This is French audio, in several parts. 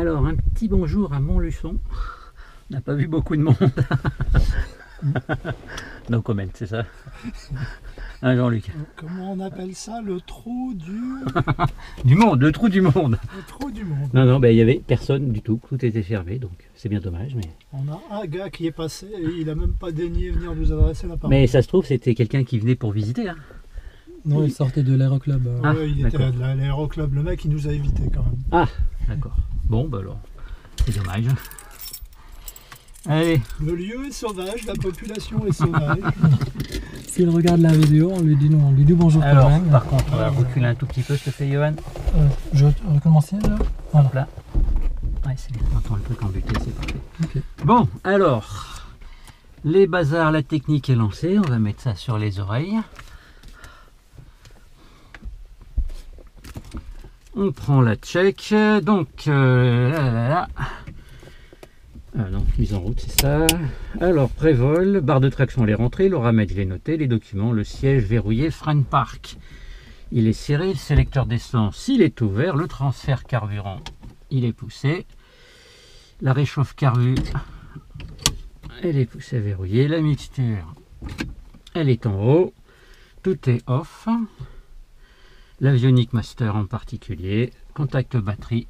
Alors, un petit bonjour à Montluçon. On n'a pas vu beaucoup de monde. No comment, c'est ça? Hein, Jean-Luc? Comment on appelle ça? Le trou du... Du monde, le trou du monde. Le trou du monde. Non, non, ben, il n'y avait personne du tout. Tout était fermé, donc c'est bien dommage. Mais, On a un gars qui est passé et il a même pas daigné venir nous adresser la parole. mais ça se trouve, c'était quelqu'un qui venait pour visiter. Hein. Non, il sortait de l'aéroclub. Ah, Ouais, il était d'accord. à l'aéroclub. Le mec, il nous a évité quand même. Ah, d'accord. Bon, ben alors, c'est dommage. Allez, Le lieu est sauvage, la population est sauvage. S'il regarde la vidéo, on lui dit non, on lui dit bonjour alors, quand même. par contre, on va reculer un tout petit peu, s'il te plaît, Johan. Je recommence là. Voilà. Là. Ouais, c'est bien. J'entends le truc en butée, c'est parfait. Ok. Bon, alors, les bazars, la technique est lancée. On va mettre ça sur les oreilles. On prend la check. Donc, donc, mise en route, c'est ça. Alors, prévol, barre de traction, elle est rentrée. Le ramètre, je l'ai noté. Les documents, le siège verrouillé, frein de parc. Il est serré. Le sélecteur d'essence, il est ouvert. Le transfert carburant, il est poussé. La réchauffe carbu, elle est poussée verrouillée. La mixture, elle est en haut. Tout est off. L'avionic master en particulier. Contact batterie.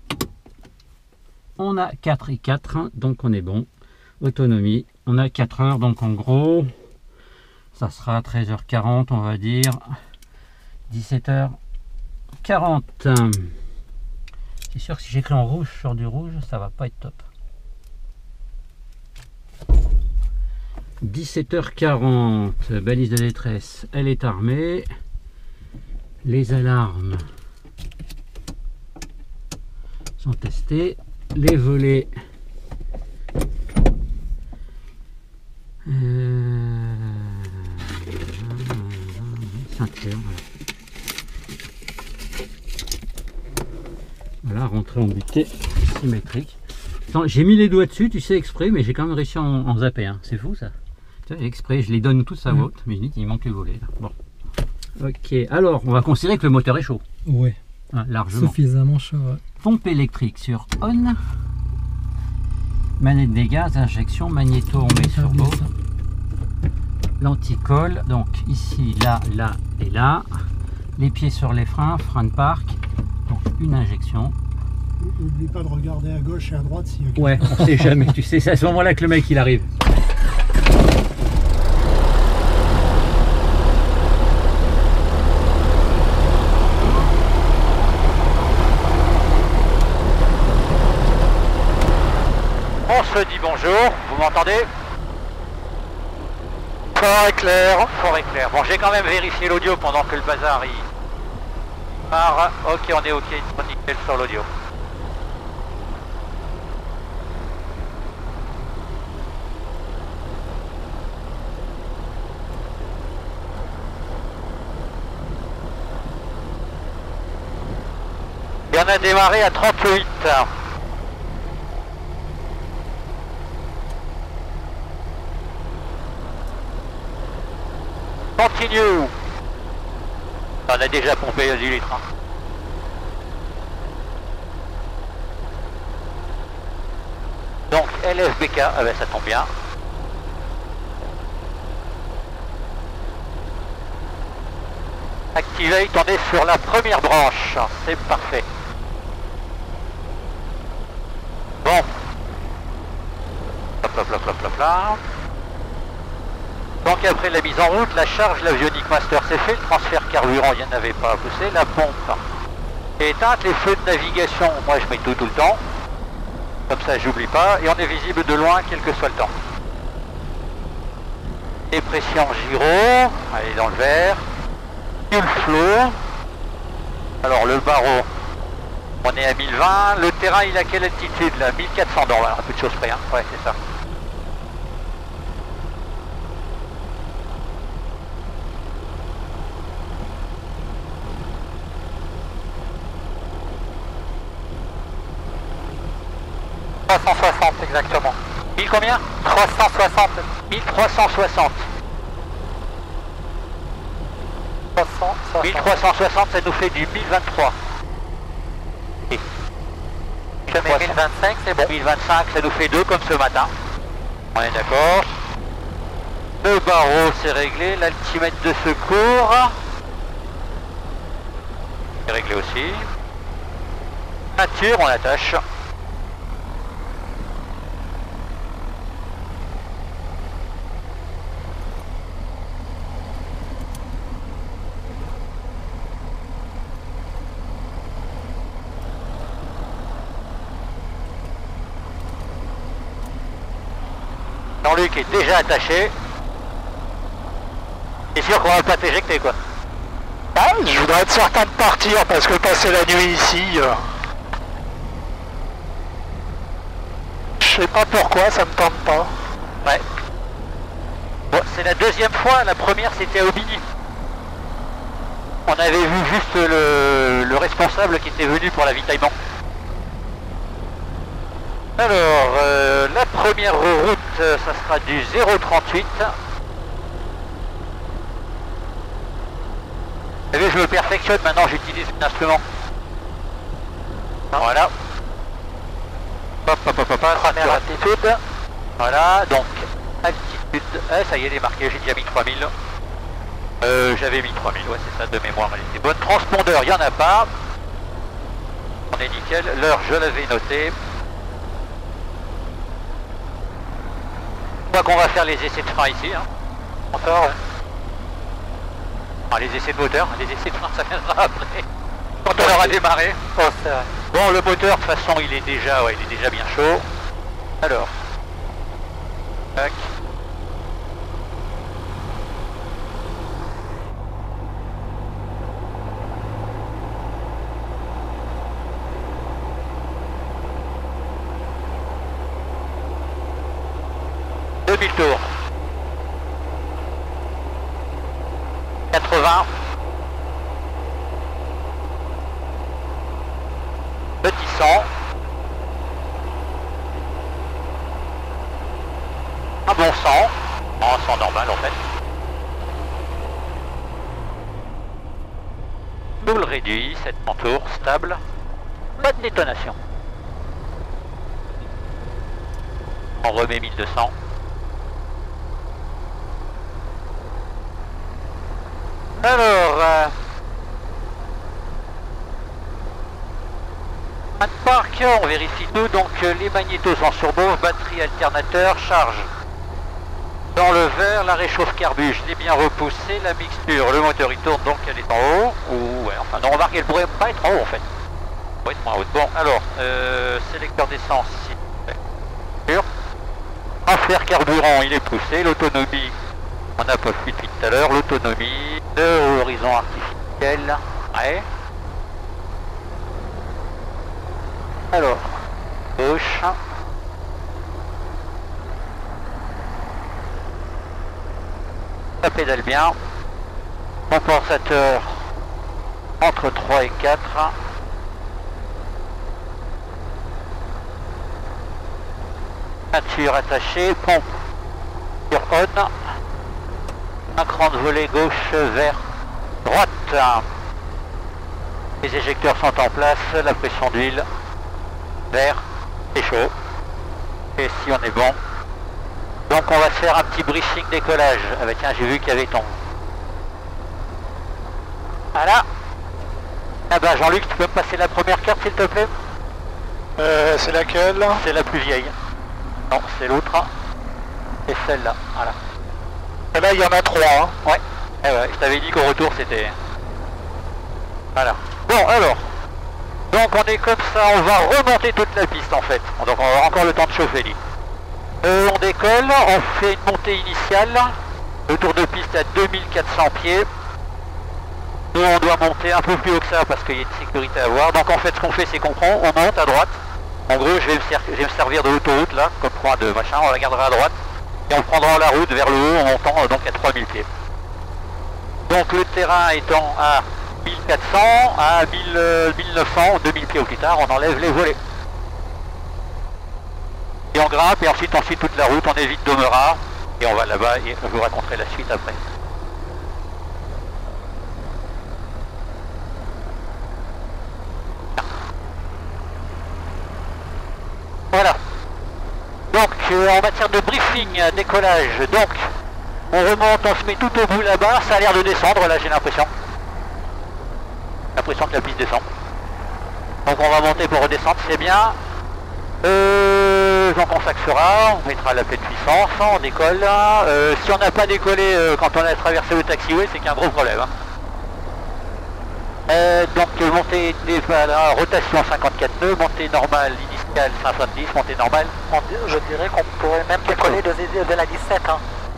On a 4 et 4, donc on est bon. Autonomie, on a 4 heures, donc en gros, ça sera 13h40, on va dire. 17h40. C'est sûr que si j'écris en rouge sur du rouge, ça va pas être top. 17h40, balise de détresse, elle est armée. Les alarmes sont testées. Les volets ceinture, voilà, rentrée en butée symétrique. J'ai mis les doigts dessus, tu sais, exprès, mais j'ai quand même réussi à en zapper. Hein. C'est fou ça. Tu vois, exprès, je les donne tous à haute, mais il manque les volets. Là. Bon. Ok, alors on va considérer que le moteur est chaud. Ouais. Hein, largement. Suffisamment chaud. Ouais. Pompe électrique sur on. Manette des gaz, injection, magnéto, on met sur go. L'anticolle, donc ici, là, là et là. Les pieds sur les freins, frein de parc. Donc une injection. N'oublie pas de regarder à gauche et à droite s'il y a quelque Ouais, on sait jamais, tu sais, c'est à ce moment-là que le mec il arrive. On se dit bonjour, vous m'entendez? Fort et clair. Fort et clair. Bon, j'ai quand même vérifié l'audio pendant que le bazar il part. Ok, on est ok, nickel sur l'audio. Et on a démarré à 38. Continue. On a déjà pompé 10 litres. Hein. Donc LFBK, ah ben ça tombe bien. Activate, on est sur la première branche, c'est parfait. Bon. Hop, hop, hop, hop, hop, là. Donc après la mise en route, la charge, l'avionic master c'est fait, le transfert carburant, il n'y en avait pas à pousser, la pompe est éteinte, les feux de navigation, moi je mets tout le temps, comme ça j'oublie pas, et on est visible de loin quel que soit le temps. Dépression gyro, elle est dans le vert, fuel flow, alors le barreau, on est à 1020, le terrain il est à quelle altitude là? 1400 dans un peu de choses près, hein. Ouais c'est ça. Exactement. 1000 combien? 360. 1360. 1360, ça nous fait du 1023. Et je mets 1025, c'est bon. 1025, ça nous fait 2 comme ce matin. On est d'accord. Le barreau c'est réglé, l'altimètre de secours c'est réglé aussi. Nature, on attache. Jean-Luc est déjà attaché. C'est sûr qu'on va pas t'éjecter quoi. Ah, je voudrais être certain de partir parce que passer la nuit ici, je sais pas pourquoi, ça me tente pas. Ouais. Bon, c'est la deuxième fois, la première c'était à Aubigny. On avait vu juste le responsable qui était venu pour l'avitaillement. Alors, la première route, ça sera du 038. Vous savez, je me perfectionne, maintenant j'utilise l'instrument. Voilà. Hop, hop, hop, hop, première altitude. Voilà, donc, altitude. Ah, ça y est, elle est marquée, j'ai déjà mis 3000. J'avais mis 3000, ouais, c'est ça de mémoire. Elle était bonne. Transpondeur, il n'y en a pas. On est nickel. L'heure, je l'avais notée. Je crois qu'on va faire les essais de frein ici. Hein. Encore, ouais. Ah, les essais de moteur, les essais de frein, ça viendra après. Quand on aura démarré. Oh, c'est vrai. Bon, le moteur, de toute façon, il est déjà bien chaud. Alors. Tac. Tours. 80. Petit 100. Un bon 100. Un 100 normal en fait. Double réduit, 700 tours, stable. Pas de détonation. On remet 1200. Alors, parc, on vérifie tout, donc les magnétos en surchauffe, batterie, alternateur, charge. Dans le vert, la réchauffe carbu, je l'ai bien repoussé, la mixture, le moteur il tourne donc elle est en haut, ou ouais, enfin non, remarque elle pourrait pas être en haut en fait. Elle pourrait être moins haute. Bon, alors, sélecteur d'essence ici, transfert carburant il est poussé, l'autonomie. On n'a pas vu depuis tout à l'heure, l'autonomie, de horizon artificiel, ouais. Alors, gauche. Ça pédale bien. Compensateur entre 3 et 4. Peinture attachée, pompe sur on. Un cran de volet gauche vers droite. Les éjecteurs sont en place, la pression d'huile vert, c'est chaud. Et si on est bon. Donc on va se faire un petit briefing décollage avec un, j'ai vu qu'il y avait ton. Voilà. Ah bah Jean-Luc, tu peux me passer la première carte s'il te plaît? C'est laquelle? C'est la plus vieille. Non, c'est l'autre. Et celle-là, voilà. Et là, il y en a 3. Hein. Ouais. Eh ouais, je t'avais dit qu'au retour c'était... Voilà. Bon, alors. Donc on est comme ça, on va remonter toute la piste en fait. Donc on va avoir encore le temps de chauffer lui. On décolle, on fait une montée initiale. Le tour de piste à 2400 pieds. Nous on doit monter un peu plus haut que ça parce qu'il y a une sécurité à voir. Donc en fait ce qu'on fait c'est qu'on prend, on monte à droite. En gros je vais me servir de l'autoroute là, comme point de machin, on la gardera à droite. Et on prendra la route vers le haut en montant donc à 3000 pieds. Donc le terrain étant à 1400, à 1900, 2000 pieds au plus tard, on enlève les volets. Et on grimpe et ensuite on suit toute la route, on évite Domera et on va là-bas et je vous raconterai la suite après. en matière de briefing, décollage, donc on remonte, on se met tout au bout là-bas, ça a l'air de descendre là j'ai l'impression. L'impression que la piste descend. Donc on va monter pour redescendre, c'est bien. Donc on s'axera, on mettra la pleine puissance, on décolle. Si on n'a pas décollé quand on a traversé le taxiway, c'est qu'il y a un gros problème. Donc montée rotation 54 nœuds, montée normale initiale 570, montée normale. Je dirais qu'on pourrait même décoller de la 17. Hein.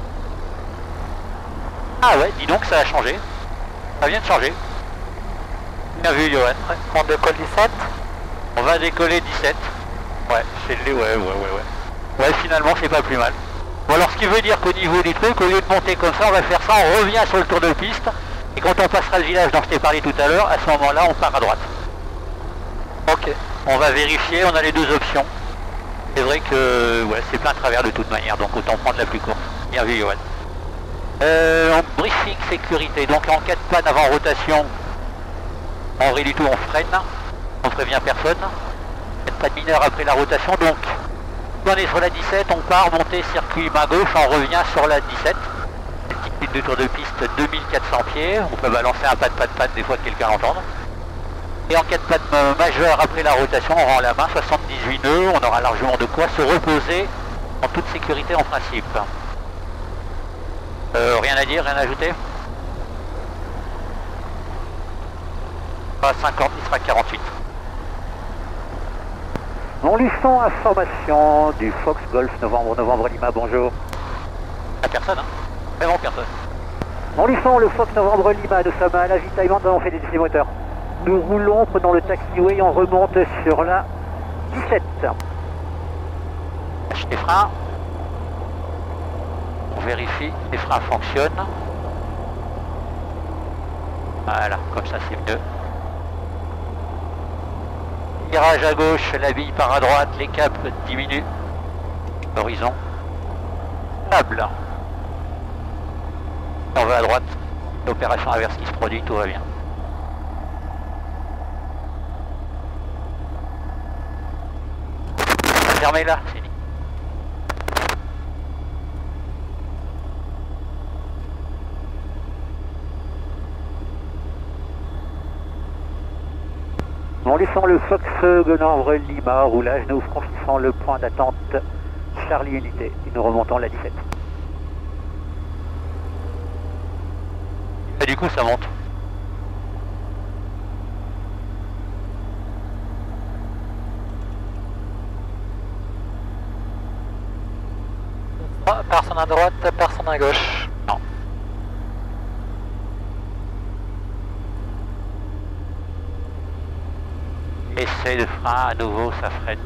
Ah ouais, dis donc ça a changé. Ça vient de changer. Bien vu Johan. On décolle 17. On va décoller 17. Ouais, c'est le... Ouais, finalement c'est pas plus mal. Bon alors ce qui veut dire qu'au niveau du truc, au lieu de monter comme ça, on va faire ça, on revient sur le tour de piste. Et quand on passera le village dont je t'ai parlé tout à l'heure, à ce moment-là, on part à droite. Ok. On va vérifier, on a les deux options. C'est vrai que ouais, c'est plein travers de toute manière, donc autant prendre la plus courte. Bien vu Johan. En briefing sécurité, donc en cas de panne avant rotation, en vrai du tout on freine, on prévient personne. Pas de mineur après la rotation, donc on est sur la 17, on part, monter circuit main gauche, on revient sur la 17. Petite de tour de piste 2400 pieds, on peut balancer un pas de panne des fois que quelqu'un l'entende. Et en cas de panne majeure après la rotation, on rend la main, 78 nœuds, on aura largement de quoi se reposer en toute sécurité en principe. Rien à dire, rien à ajouter? Pas 50, il sera 48. Montluçon, information du Fox Golf Novembre Lima, bonjour. À personne, hein? Vraiment personne. Montluçon, le Fox Novembre Lima, nous sommes à l'avitaillement, nous avons fait des essais moteurs. Nous roulons, prenons le taxiway, on remonte sur la 17. Lâche les freins. On vérifie, les freins fonctionnent. Voilà, comme ça c'est mieux. Virage à gauche, la bille part à droite, les caps diminuent. Horizon. Table. On va à droite. L'opération inverse qui se produit, tout va bien. Fermez là, c'est fini. On descend le Fox Novembre Lima, roulage, nous franchissons le point d'attente Charlie Unité et nous remontons la 17. Et du coup ça monte. Personne à droite, personne à gauche. Non. Essai de frein à nouveau, ça freine.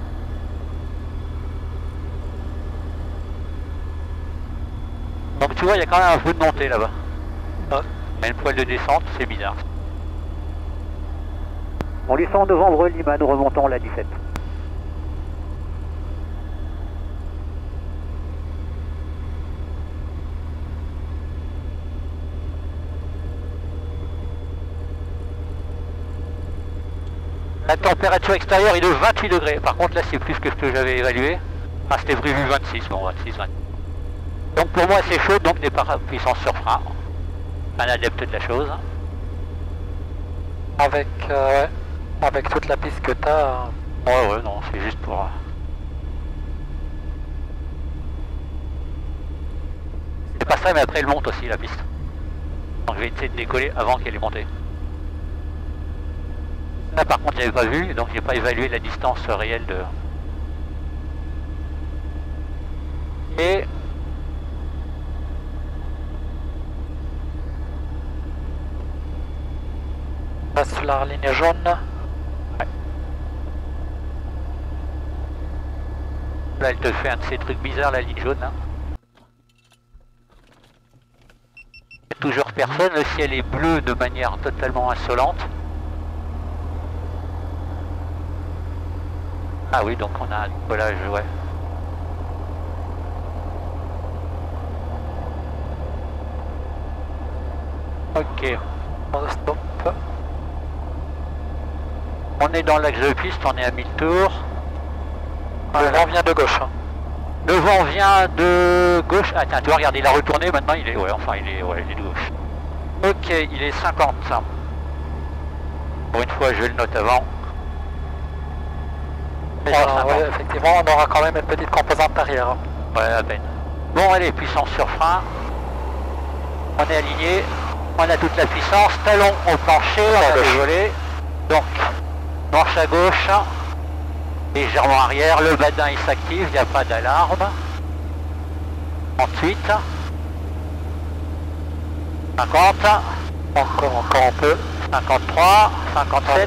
Donc tu vois, il y a quand même un peu de montée là-bas. Ouais. Mais une poêle de descente, c'est bizarre. On descend Novembre Lima, nous remontons la 17. La température extérieure est de 28 degrés. Par contre là c'est plus que ce que j'avais évalué. Ah c'était prévu 26, bon 26, 28. Donc pour moi c'est chaud, donc départ à puissance sur frein. Un adepte de la chose. Avec toute la piste que t'as. Ouais non, c'est juste pour... C'est pas ça mais après elle monte aussi la piste. Donc je vais essayer de décoller avant qu'elle ait monté. Là par contre j'avais pas vu, donc j'ai pas évalué la distance réelle de... Et... Passe sur la ligne jaune. Ouais. Là elle te fait un de ces trucs bizarres la ligne jaune. Hein. Toujours personne, le ciel est bleu de manière totalement insolente. Ah oui, donc on a un décollage, ouais. Ok. On stop. On est dans l'axe de piste, on est à 1000 tours. Le vent vient de gauche. Hein. Le vent vient de gauche. Ah tiens, tu vois, regarde, il a retourné, maintenant il est... Ouais, enfin il est de gauche. Ok, il est 50. Pour une fois, je le note avant. Ouais, effectivement, on aura quand même une petite composante arrière. Hein. Ouais, à peine. Bon, allez, puissance sur frein. On est aligné. On a toute la puissance. Talon au plancher, on a dévolé. Donc, marche à gauche. Légèrement arrière. Le badin, il s'active, il n'y a pas d'alarme. Ensuite. 50. Encore un peu. 53. 57.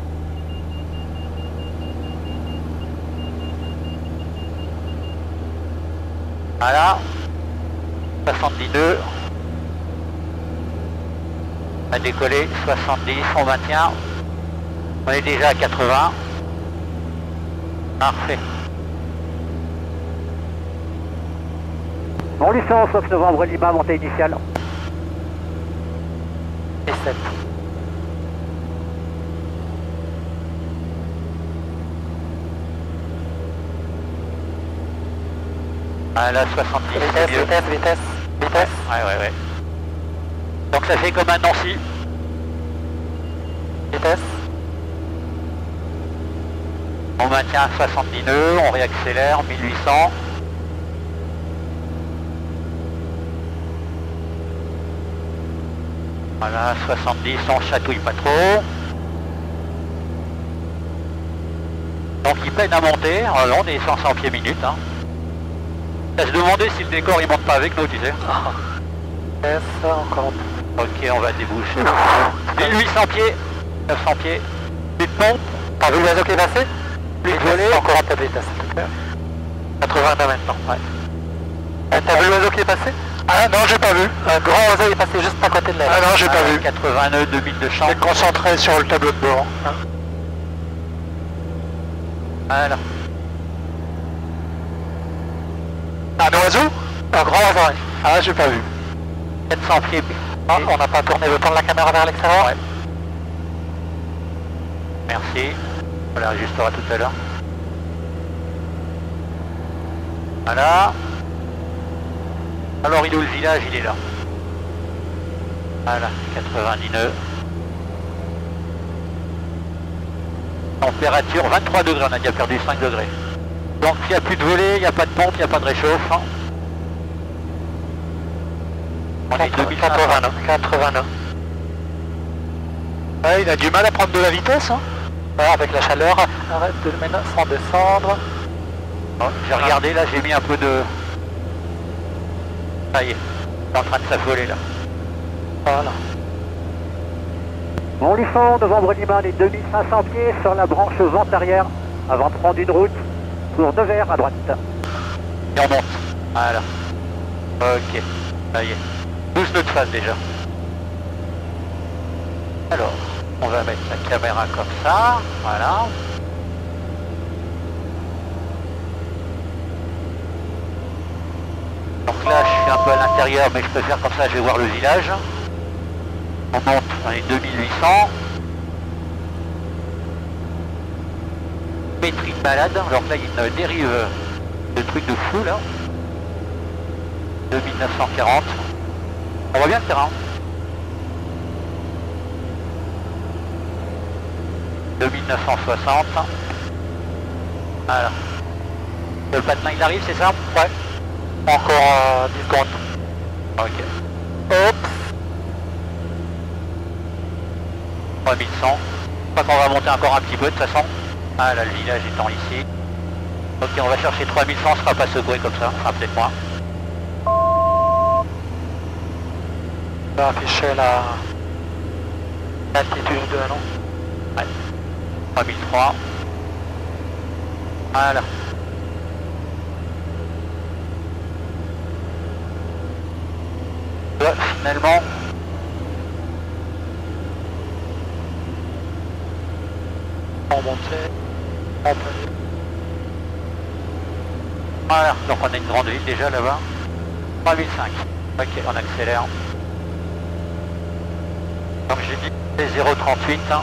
Voilà, 72, on a décollé, 70, on maintient, on est déjà à 80, parfait. Bon, licence, 9 novembre, Lima, montée initiale. Et 7. Ah là, 70, vitesse, mieux. vitesse. Ouais. Donc ça fait comme un Nancy. Vitesse. On maintient 70 nœuds, on réaccélère, 1800. Voilà, 70, on chatouille pas trop. Donc il peine à monter, alors on est 500 pieds minute. Hein. À se demander si le décor il monte pas avec nous, tu sais. Vitesse, encore un peu. Ok, on va déboucher. 1800 pieds, 900 pieds. Plus de pompe. T'as vu l'oiseau qui est passé? Plus de volée. Encore un peu de vitesse, s'il te plaît. 82 maintenant, ouais. T'as vu l'oiseau qui est passé? Ah non, j'ai pas vu. Un grand oiseau est passé juste à côté de l'aile. Ah non, j'ai pas vu. 80 nœuds, 2000 de champ. Je vais me concentrer sur le tableau de bord. Hein. Voilà. Un oiseau? Un grand oiseau, oui. Ah, j'ai pas vu. 700 pieds. Ah, on n'a pas tourné le temps de la caméra vers l'extérieur? Ouais. Merci. On la réajustera tout à l'heure. Voilà. Alors il est où le village? Il est là. Voilà, 90 nœuds. Température 23 degrés, on a déjà perdu 5 degrés. Donc il n'y a plus de volée, il n'y a pas de pompe, il n'y a pas de réchauffe. On est 89. Ouais, il a du mal à prendre de la vitesse. Hein. Ouais, avec la chaleur, arrête de le mettre sans descendre. Oh, j'ai regardé là, j'ai mis un peu de... Ça y est, c'est en train de s'affoler là. Voilà. Bon Lisson, novembre Lima, les 2500 pieds sur la branche vente arrière, avant de prendre une route pour Nevers à droite. Et on monte. Voilà. Ok, ça y est. 12 nœuds de phase déjà. Alors, on va mettre la caméra comme ça, voilà. Donc là, je suis un peu à l'intérieur, mais je peux faire comme ça, je vais voir le village. On monte, on est 2800. Métrie de balade, alors là, il y a une dérive de trucs de fou, là. 2940. On voit bien le terrain. 2960. Voilà. Le patelin, il arrive, c'est ça? Ouais. Encore 10 secondes. Ok. Hop. 3100. Je crois qu'on va monter encore un petit peu de toute façon. Ah là, le village étant ici. Ok, on va chercher 3100, on ne sera pas secoué comme ça, enfin peut-être moins. On va afficher l'altitude, non? Ouais. 3003. Voilà. Ouais, finalement. On montait. On peut... Voilà, donc on a une grande ville déjà là-bas. 3005. Ok, on accélère. Comme j'ai dit, c'est 0,38. Hein.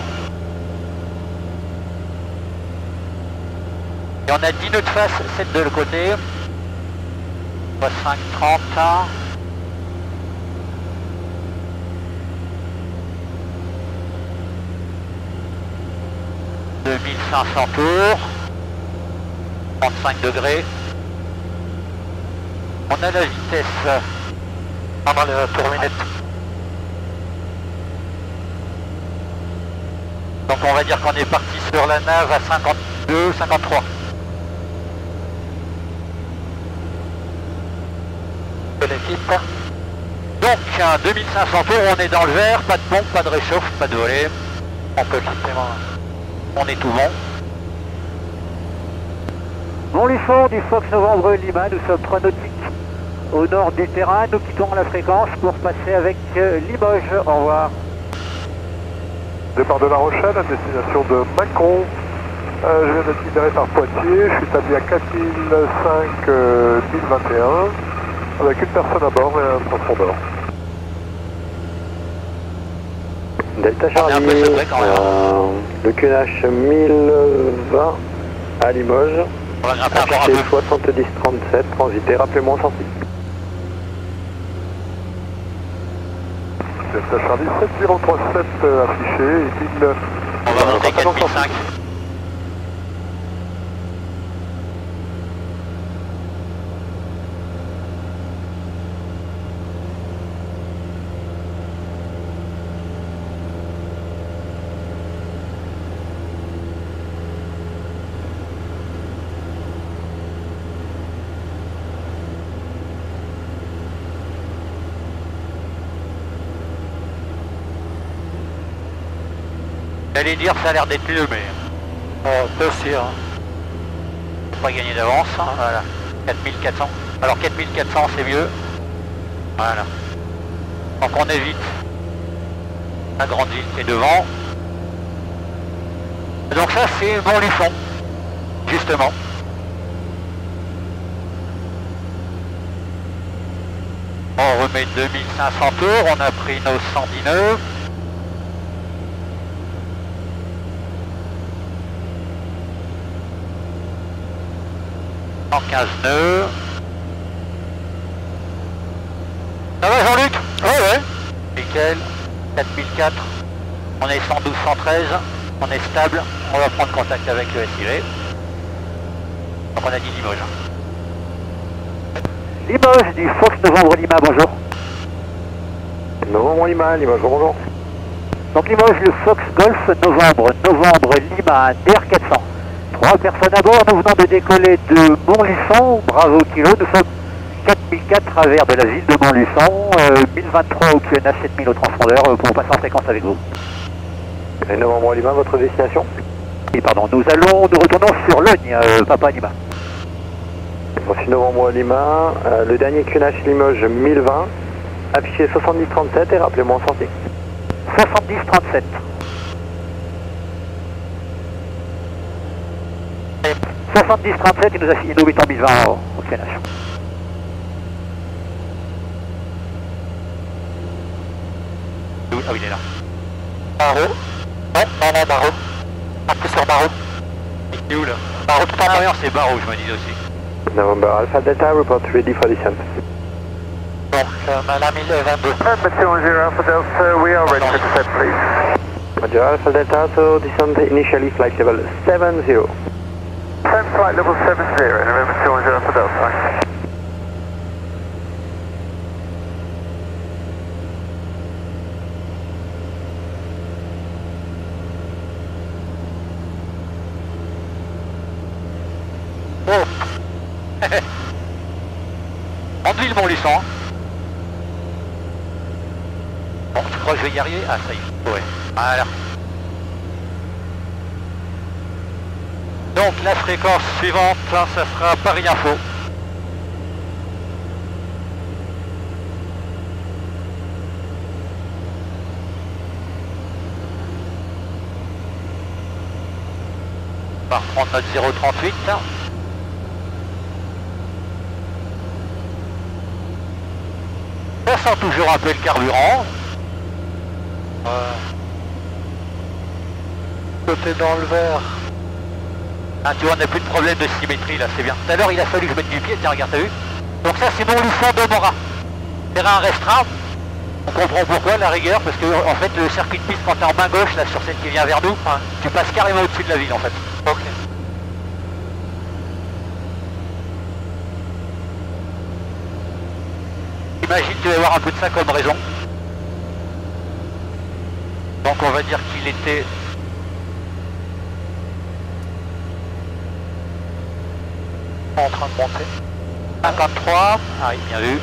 Et on a 10 nœuds de face, 7 de le côté. 530. « 2500 tours, 35 degrés. On a la vitesse pendant le tour minute. Donc on va dire qu'on est parti sur la nave à 52, 53. De l'équipe. Donc 2500 tours, on est dans le vert, pas de pompe, pas de réchauffe, pas de volet. On peut quitter, on est tout bon. Montluçon du Fox Novembre Lima, nous sommes 3 nautiques au nord du terrain, nous quittons la fréquence pour passer avec Limoges, au revoir. Départ de La Rochelle à destination de Mâcon. Je viens d'être libéré par Poitiers, je suis établi à 4005 1021 avec une personne à bord et un transpondeur. Delta Charlie, le QNH 1020 à Limoges, affiché 7037, transité, rappelez-moi en sortie. Delta Charlie 7037 affiché et 1000. On va monter 4005. J'allais dire ça a l'air d'être mieux, mais peu sûr. Faut pas gagner d'avance, hein, voilà. 4400. Alors 4400 c'est mieux. Voilà. Donc on évite la grande ville qui est devant. Donc ça c'est Montluçon, justement. On remet 2500 tours, on a pris nos 110 nœuds. 115 nœuds. Ça va Jean-Luc? Ouais. Nickel. 4004. On est 112, 113. On est stable. On va prendre contact avec le SIV. Donc on a dit Limoges. Limoges du Fox Novembre Lima, bonjour. Novembre Lima, Limoges, bonjour. Donc Limoges, le Fox Golf Novembre Lima, DR400. 3 personnes à bord, nous venons de décoller de Montluçon, bravo kilo, nous sommes 4004 à travers de la ville de Montluçon, 1023 au QNH 7000 au transpondeur pour passer en fréquence avec vous. Et Novembre Lima, votre destination? Et pardon, nous retournons sur Logne, Papa Lima. Voici Novembre Lima, le dernier QNH Limoges 1020, affiché 7037 et rappelez-moi en sortie. 7037. 7037, il nous a fini nos 8 en 1020 au QNH. Ah oui, il est là. Barreau. Ouais, non, Barreau. Parti sur Barreau. Il est où là? Barreau tout en Ah bas. non, c'est Barreau, je me disais aussi. November Alpha Delta, report ready for descent. Donc, Madame 1022. Monsieur 10 Alpha Delta, we are ready for descent, please. Roger Alpha Delta, so descent initially flight level 70. Same flight level 70, and remember 210 Alpha Delta. Oh. Andeville Montluçon. Bon, tu crois que je vais y arriver? Ah, ça y est. Ouais. Voilà. Donc la fréquence suivante, ça sera Paris Info. On va reprendre notre 038. Ça sent toujours un peu le carburant. Côté dans le vert. Ah, tu vois, on n'a plus de problème de symétrie là, c'est bien. Tout à l'heure, il a fallu que je mette du pied, tiens, regarde, t'as vu? Donc ça c'est mon Lufon de Mora. Terrain restreint. On comprend pourquoi la rigueur, parce que en fait le circuit de piste quand t'es en main gauche, là sur celle qui vient vers nous, tu passes carrément au-dessus de la ville en fait. Ok. Imagine tu vas avoir un peu de ça comme raison. Donc on va dire qu'il était En train de monter. 53. Ah oui, bien vu.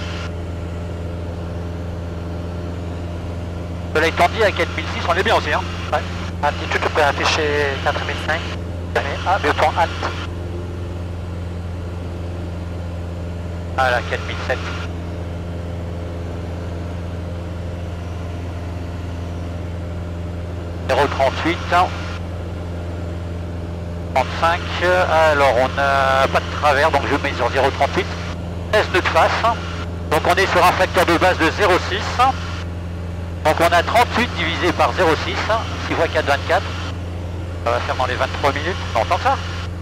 Cela étant dit, à 4006, on est bien aussi. Hein. Ouais. Altitude, tu peux afficher 4005. Ah, bouton Alt. Ah là, 4007. « 038. 35. Alors on n'a pas de travers, donc je mets sur 038. 16 nœuds de face. Donc on est sur un facteur de base de 0,6. Donc on a 38 divisé par 0,6. 6 x 4, 24. Ça va faire dans les 23 minutes. On entend ça.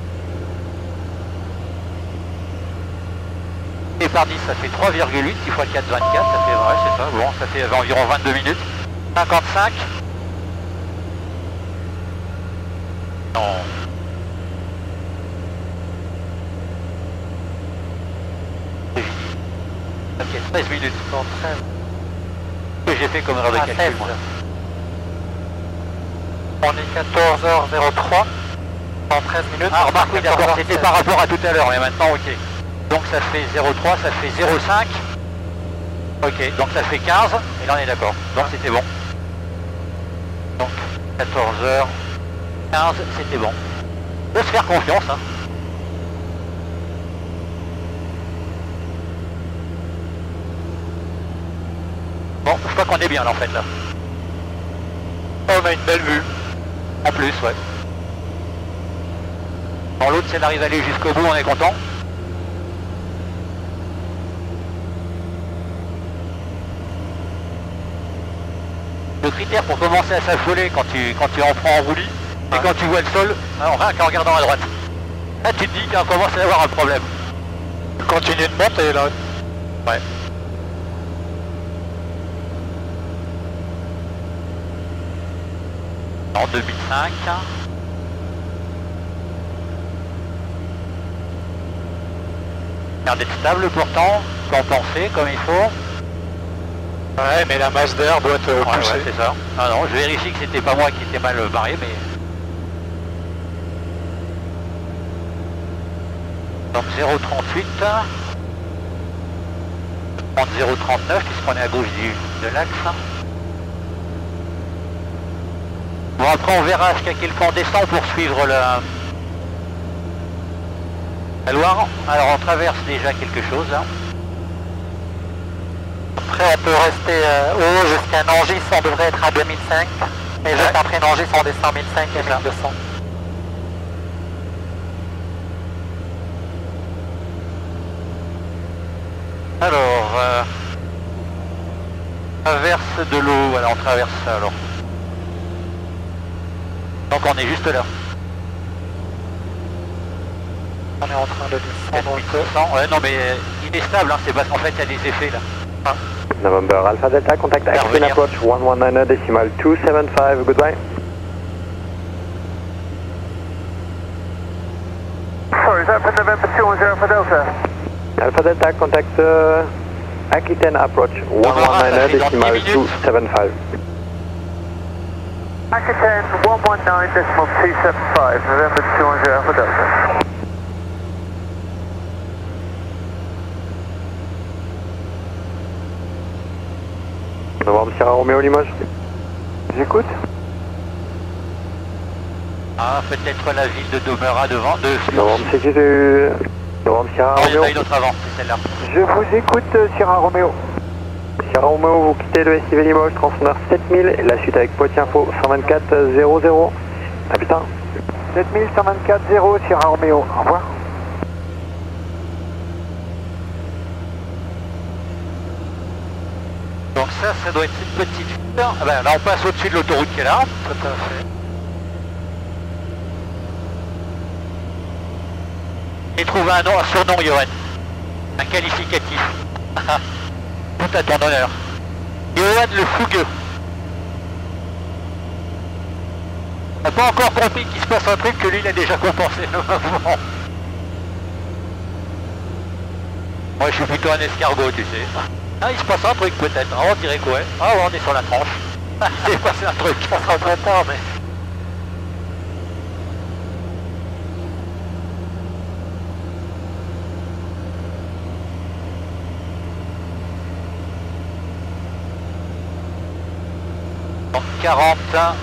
Et par 10, ça fait 3,8. 6 x 4, 24. Ça fait, ouais, c'est ça. Bon, ça fait environ 22 minutes. 55. Non. Ok, 13 minutes. Bon, 13. Que j'ai fait comme erreur de calcul, 16. moi. On est 14h03. En 13 minutes. Ah, remarque, oui, d'accord, 14h16. c'était par rapport à tout à l'heure, mais maintenant, ok. Donc ça fait 0,3, ça fait 0,5. Ok, donc ça fait 15, et là on est d'accord. Donc c'était bon. Donc 14h15, c'était bon. On peut se faire confiance, hein. Bon, je crois qu'on est bien là en fait là. On a une belle vue. En plus, ouais. Bon, l'autre, si elle arrive à aller jusqu'au bout, on est content. Le critère pour commencer à s'affoler quand tu en prends en roulis, c'est quand tu vois le sol, enfin qu'en regardant à droite. Là tu te dis qu'on commence à avoir un problème. Continue de monter là. Ouais. En 2005. L'air d'être stable pourtant, compensé comme il faut. Ouais, mais la masse d'air doit te pousser. Ouais, c'est ça. Ah non, je vérifie que c'était pas moi qui étais mal barré, mais... Donc 0,38. On prend 0,39 puisqu'on est à gauche de l'axe. Bon, après on verra jusqu'à quel point on descend pour suivre la Loire. Alors on traverse déjà quelque chose. Hein. Après on peut rester haut jusqu'à Nangis, on devrait être à 2005. Et juste après Nangis on descend 1005 et 1200. Alors, traverse de l'eau, voilà on traverse ça alors. Donc on est juste là. On est en train de descendre. 4600, ouais non mais il est stable, hein, c'est parce qu'en fait il y a des effets là. Ah. November Alpha Delta, contact Action Approach 119 decimal 275, goodbye. Sorry, is that for November 210 for Delta? Alpha Delta, contact Aquitaine Approach 119 decimal 275. Aquitaine 119 decimal 275, November 210 for Delta. Novembre Sierra Romeo Limoges. J'écoute. Ah, peut-être la ville de Domera devant, de Novembre CQ, Novembre Sierra il y en Romeo. a une autre avant, c'est celle-là. Je vous écoute, Sierra Romeo. Sierra Romeo, vous quittez le SIV Limoges, transpondeur 7000, la suite avec Poitiers Info 124 00. Ah putain. 7124 0, Sierra Romeo. Au revoir. Donc ça doit être une petite ville. Ah ben là on passe au-dessus de l'autoroute qui est là. Tout à fait. Et trouve un surnom, Johan. Un qualificatif. Tout à ton honneur. Johan le fougueux. On n'a pas encore compris qu'il se passe un truc que lui il a déjà compensé le mouvement. Moi je suis plutôt un escargot, tu sais. Ah, il se passe un truc peut-être. Ah, on dirait quoi? Ah ouais, on est sur la tranche. Il s'est passé un truc. Ça sera très tard, mais... Donc 41.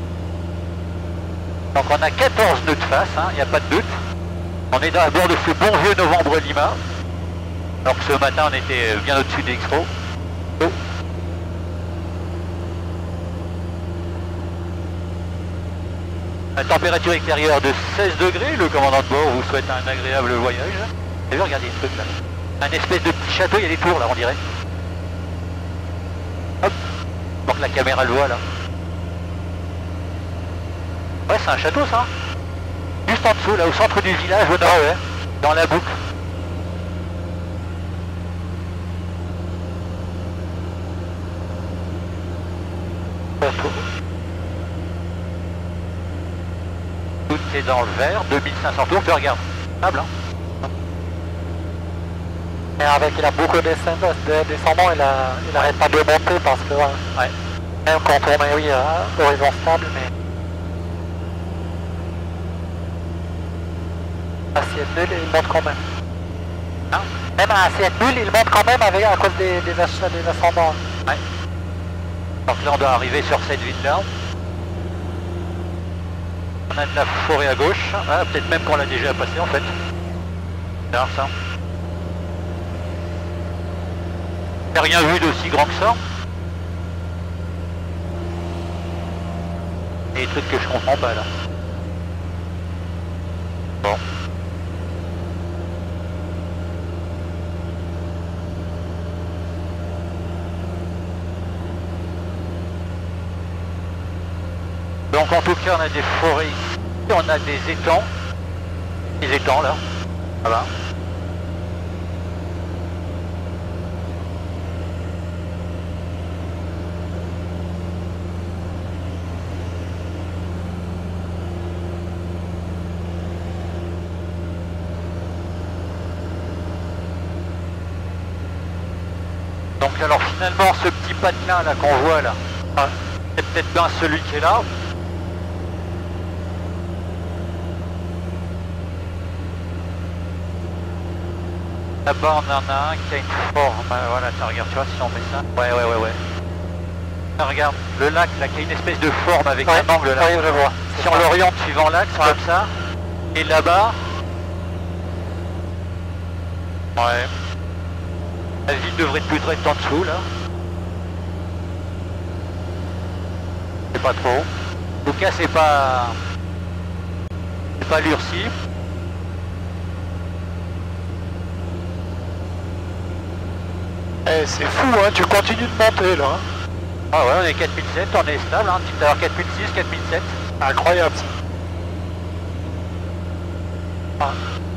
Donc on a 14 nœuds de face, il n'y a pas de doute. On est à bord de ce bon vieux novembre Lima. Alors que ce matin on était bien au-dessus des X-Pro. Oh. La température extérieure de 16 degrés, le commandant de bord vous souhaite un agréable voyage. Vous avez vu, regardez ce truc là. Un espèce de petit château, il y a des tours là on dirait. Hop. Donc la caméra le voit là. Ouais, c'est un château ça. Juste en dessous là, au centre du village, au nord, ouais. Dans la boucle. Tout est dans le vert, 2500 tours, tu regardes. Table, hein. Et avec, il a beaucoup de descendants, il arrête pas de monter parce que, ouais. Même quand on est, oui, horizon stable, mais... Assiette nulle, il monte quand même. Hein? Même à assiette nulle, il monte quand même avec, à cause des ascendants. Ouais. Donc là on doit arriver sur cette ville là. On a de la forêt à gauche. Ah, peut-être même qu'on l'a déjà passé en fait. C'est rare ça. J'ai rien vu d'aussi grand que ça. Et des trucs que je comprends pas là. Bon. Donc en tout cas on a des forêts ici, on a des étangs. Les étangs là. Voilà. Donc alors finalement ce petit patelin là qu'on voit là, c'est peut-être bien celui qui est là. Là-bas on en a un qui a une forme, voilà, tu regardes, tu vois si on met ça. Ouais. Regarde, le lac là qui a une espèce de forme avec un angle là. Oui, je vois. Si on l'oriente suivant l'axe comme ça, et là-bas, ouais, la ville devrait plutôt être en dessous là. C'est pas trop. En tout cas c'est pas Lurcy. Eh, c'est fou, hein, tu continues de monter là. Ah ouais, on est 4007, on est stable, hein, tout à l'heure 4006, 4007. Incroyable ça. Ah.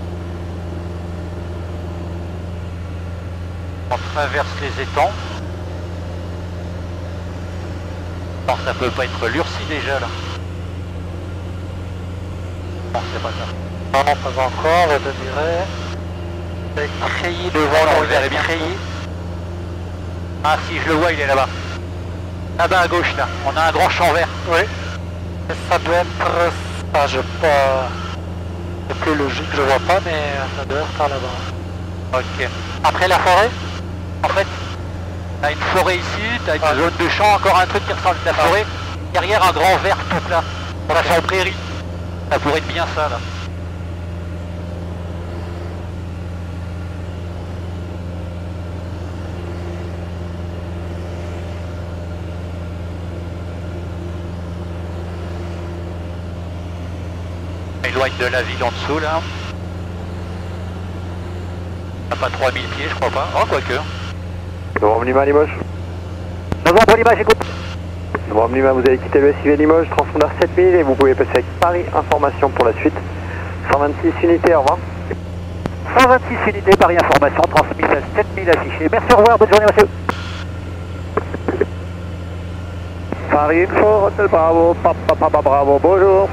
On traverse les étangs. Non, ça peut pas être Lurcy déjà là. Non, c'est pas ça. Non, pas encore, je te dirais. Avec Treillis devant, on on le verrait bien. Treillis. Ah si, je le vois, il est là-bas. Là-bas à gauche là, on a un grand champ vert. Oui. Et ça doit être ça, je pas. C'est plus logique, je vois pas, mais ça doit être par là-bas. Ok. Après la forêt? En fait, t'as une forêt ici, t'as une zone de champ, encore un truc qui ressemble à la forêt. Derrière un grand vert tout là. On va faire en prairie. Ça pourrait être bien ça là. Éloigne de la ville en dessous là. Pas 3000 pieds je crois pas. Oh quoique. Novembre Lima Limoges. Novembre Lima, j'écoute. Novembre Lima, vous avez quitté le SIV Limoges, transpondeur 7000 et vous pouvez passer avec Paris Information pour la suite. 126 unités, au revoir. 126 unités, Paris Information, transmise à 7000 affichés. Merci, au revoir, bonne journée, monsieur. Paris Info, Hotel Bravo, Papa Bravo, bonjour.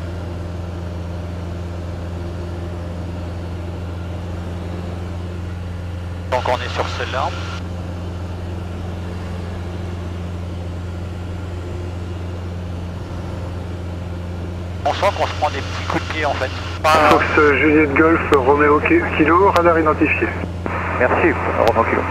Donc on est sur celle-là. On sent qu'on se prend des petits coups de pied en fait. Fox Juliette Golf, Roméo Kilo, radar identifié. Merci, Roméo Kilo.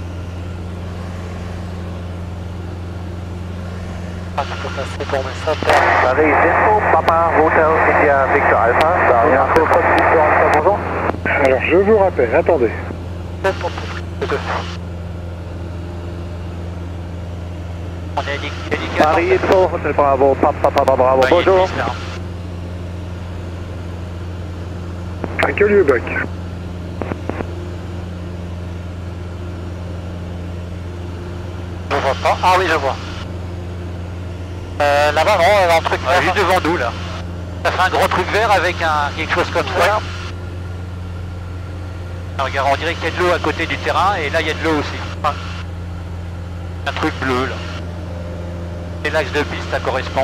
Tu peux passer ton message. Paris Info, Papa Hotel India Victor Alpha. Paris Info, Fox Victor Alpha, bonjour. Alors je vous rappelle, attendez. On est indiqué. Paris Info, Hotel Bravo, Papa Bravo, Ouais, il bonjour. existe, là. À quel lieu bac? Je vois pas. Ah oui, je vois. Là-bas, non, elle a un truc vert. Juste devant nous là. Ça fait un gros truc vert avec quelque chose comme ça. Regarde, on dirait qu'il y a de l'eau à côté du terrain et là il y a de l'eau aussi. Un truc bleu là. Et l'axe de piste ça correspond.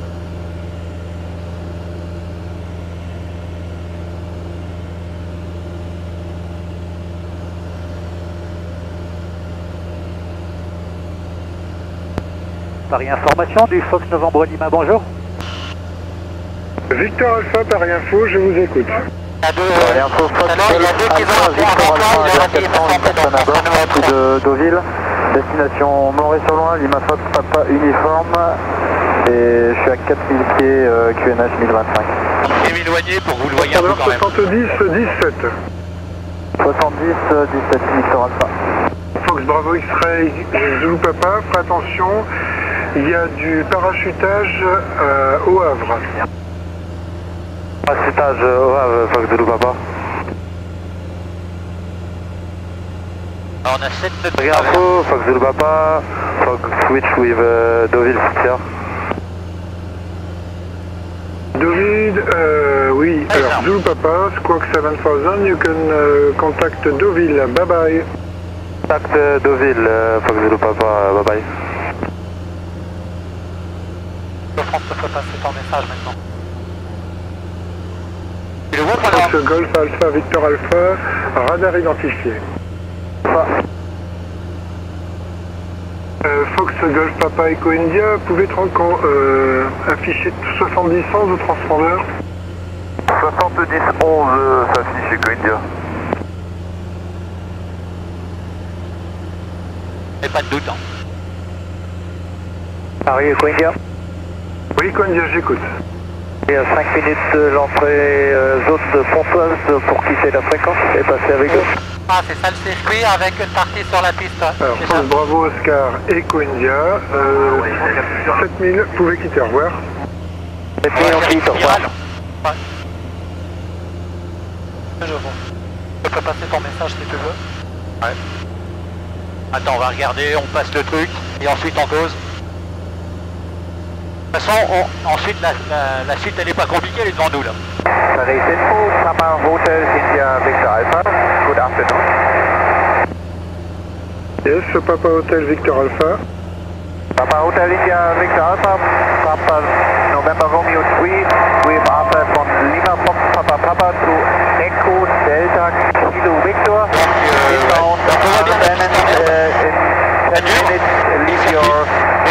Paris Information du Fox Novembre Lima, bonjour. Victor Alpha, Paris Info, je vous écoute. Il y a deux, Paris Info, Fox il y a deux qui vont appeler avant toi, il y a la téléphone de Deauville, destination Montréal-sur-Loing, Lima Fox, Papa uniforme, et je suis à 4000 pieds, QNH 1025. Je vais m'éloigner pour que vous le voyez un peu quand même. 70 17. 70 17 Victor Alpha. Fox Bravo X-Ray, Zulu Papa, fais attention, il y a du parachutage au Havre. Parachutage au Havre, Fox Zulu Papa. Alors, on a 7 nœuds de Paris travers. Info, Fox Zulu Papa, Fox switch with Deauville Foxia. David, oui, Hey, alors Sam. Zulu Papa, Squawk 7000, you can contact Deauville, bye bye. Contact Deauville, Fox Zulu Papa, bye bye. Je pense qu'il faut passer ton message maintenant. Tu le vois pas là? Fox Golf Alpha, Victor Alpha, radar identifié. Fox Golf Papa Echo India, pouvez afficher 70 11 au transpondeur? 70 11 s'affiche Echo India. Mais pas de doute. Hein. Paris Echo India. Oui, Echo India, j'écoute. Et à 5 minutes, l'entrée zone de Pontoise pour quitter la fréquence et passer avec eux. Ah, c'est ça le circuit avec une partie sur la piste. Alors, C'est ça. Fox Bravo Oscar Echo India, 7000, pouvez quitter, au revoir. Et puis on quitte, au revoir. Je vois. Tu peux passer ton message si tu veux. Ouais. Attends, on va regarder, on passe le truc et ensuite on cause. De toute façon, ensuite la suite elle est pas compliquée, elle est devant nous là. Paris Info, Papa Hotel India Victor Alpha. Good afternoon. Yes, Papa Hotel Victor Alpha. Papa Hotel India Victor Alpha. Papa November Romeo 3. With Alpha from Lima Fox Papa to Echo Delta Kilo Victor. Inbound in 10 minutes leave your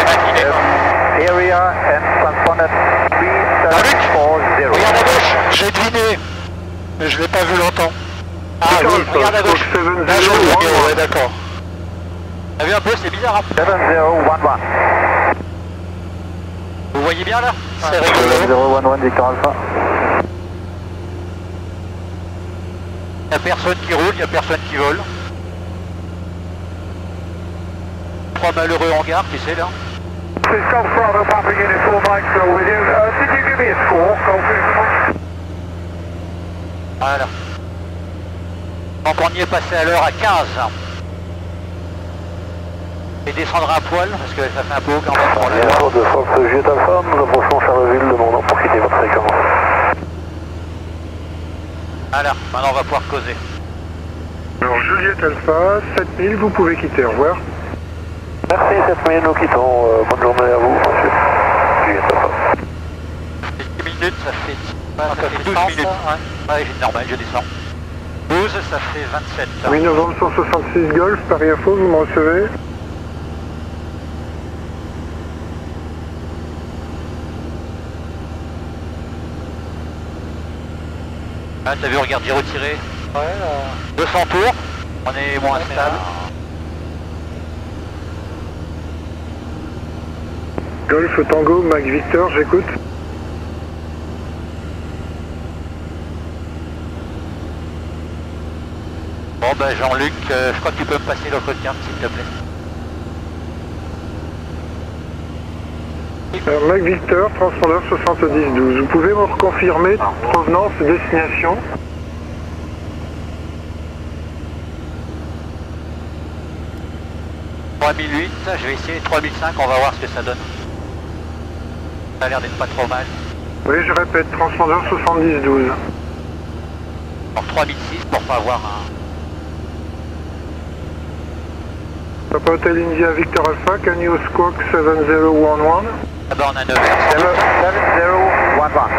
area and transponded 3740. Regarde à gauche, j'ai deviné. Mais je l'ai pas vu longtemps. Ah oui, regarde à gauche. Là, je l'ai vu, ouais, d'accord. T'as vu un peu, c'est bizarre. Hein. 7011. Vous voyez bien là? C'est rigolo. 011 Victor Alpha. Il n'y a personne qui roule, il n'y a personne qui vole. 3 malheureux en gare, tu sais là. Voilà. Donc on y est passé à l'heure à 15. Et descendre un poil, parce que ça fait un peu haut quand même pour Les l'air. tours de Fox Juliette Alpha, nous approchons Charleville, demandons pour quitter votre fréquence. Voilà, maintenant on va pouvoir causer. Alors Juliette Alpha, 7000, vous pouvez quitter, au revoir. Merci, 7000, nous quittons. Bonne journée à vous, monsieur. Juliette Alpha. 10 minutes, ça fait 12 minutes. Ouais, j'ai normal, je descends. 12, ça fait 27. 8 novembre 166 Golf, Paris Info, vous me recevez? Ah, t'as vu, regarde, j'ai retiré. Ouais, 200 tours, on est moins stable. Golf Tango, Mac Victor, j'écoute. Bon ben Jean-Luc, je crois que tu peux me passer l'entretien s'il te plaît. Alors, Mac Victor, transpondeur 7012. Vous pouvez me reconfirmer provenance, destination? « 3008, je vais essayer 3005, on va voir ce que ça donne. Ça a l'air d'être pas trop mal. Oui, je répète, transpondeur 7012. Alors 3006 pour pas avoir un... Papa Hotel India Victor Alpha, can you squawk 7011? Ah ben on a 9 heures. 7011.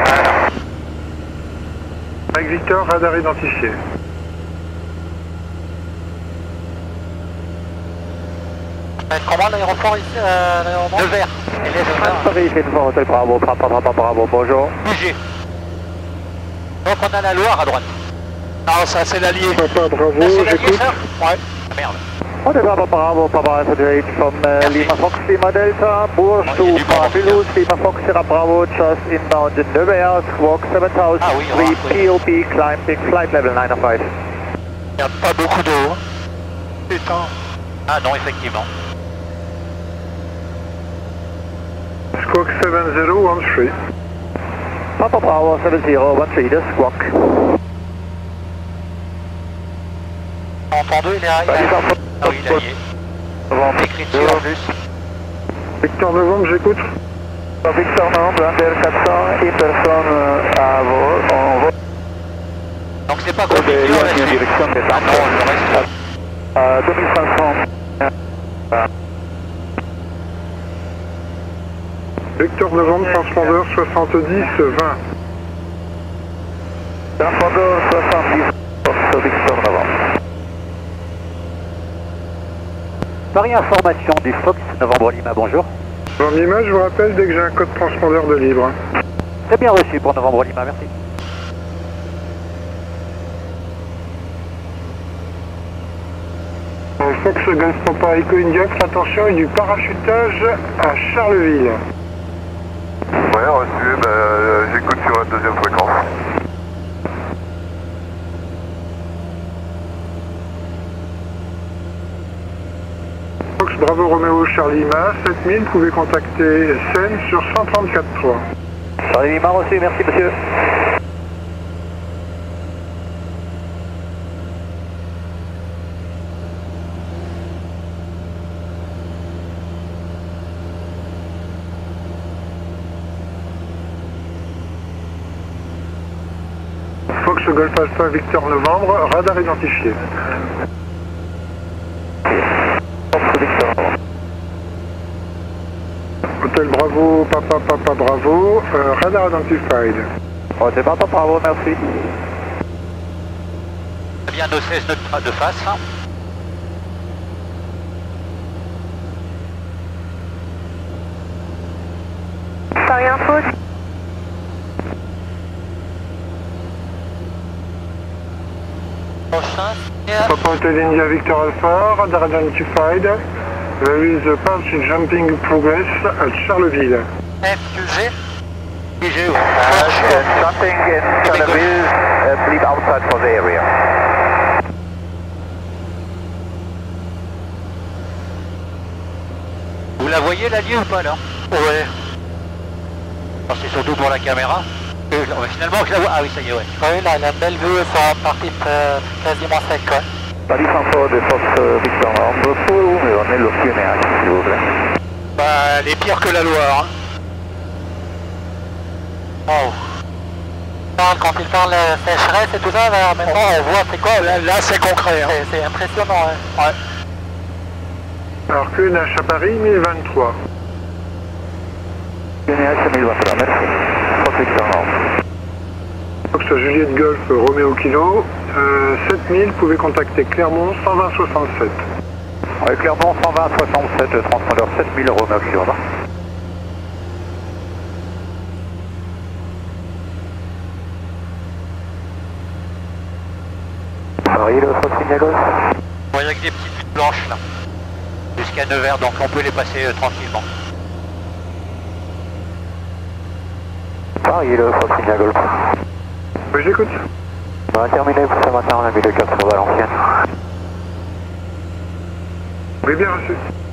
Mac Victor, radar identifié. Comment l'aéroport ici, l'aéroport Nevers. Et les Paris, Info, Hotel Bravo, Bravo, bonjour. Bougez. Donc on a la Loire à droite. Non, ça c'est l'Allier. Papa Bravo, Ça, c'est l'Allier, j'écoute. ça Ouais. Ah, merde. Hotel Bravo, Papa Info, from Lima Fox, Lima Delta, Bourges to Parvillous, Lima Fox, Sierra Bravo, just inbound in Nevers, squawk 7003, Ah oui, POP, climbing, flight level 905. Il n'y a pas beaucoup d'eau. Putain. Ah non, effectivement. Squawk 7013. Papa Bravo, 7013, the squawk. Entendu, il est là. Ah oui, il est allié. Écrit dessus en plus. Victor Novembre, j'écoute. Victor Novembre, Under 400, et personne à vol, en vol. Donc c'est pas compliqué, on la suit. direction de Ah non, le reste. 2500. Victor Novembre, transpondeur 7020. Transpondeur 70, Victor Novembre. Paris Information du Fox, Novembre Lima, bonjour. Dans l'image, je vous rappelle dès que j'ai un code transpondeur de libre. C'est bien reçu pour Novembre Lima, merci. Fox Golf Papa Eco India, attention, il y a du parachutage à Charleville. Ouais, reçu, j'écoute sur la deuxième fréquence. Fox Bravo Romeo Charlie Lima, 7000, vous pouvez contacter Seine sur 134.3. Charlie Lima reçu, merci monsieur. Fox Golf Alpha Victor Novembre, radar identifié. Hôtel Bravo, Papa Bravo, radar identified. Hôtel Papa Bravo, merci. Bien nos 16 de face. Paris Info. Papa Hotel India Victor Alpha, radar identified. There is a patch jumping progress at Charleville. FQG QG, Jumping in Charleville, please outside for the area. Vous la voyez l'Allier ou pas là? Ouais. C'est surtout pour la caméra. Finalement je la vois. Ah oui, ça y est, ouais. Oui, là, la belle vue sur la partie quasiment sec, ouais. Paris Info de Fox Victor Novembre, pour où on est le funéraire, s'il vous plaît. Bah, elle est pire que la Loire. Hein. Oh. Quand il parle sécheresse et tout ça, là, maintenant on voit c'est quoi. Là c'est concret. Hein. C'est impressionnant. Hein. Ouais. Alors QNH à Paris, 1023. QNH 1023, merci. Fox Juliette Golf, Roméo Kilo. 7000, vous pouvez contacter Clermont 120 67. Clermont 120 67, transpondeur 7000 Roméo Kilo. Paris, le Fox India Golf. Vous voyez avec des petites buttes blanches là. Jusqu'à Nevers, donc on peut les passer tranquillement. Paris, le Fox India Golf. Oui, j'écoute. On va terminer pour ce matin, on a mis le 4 à Valenciennes. Oui, bien reçu.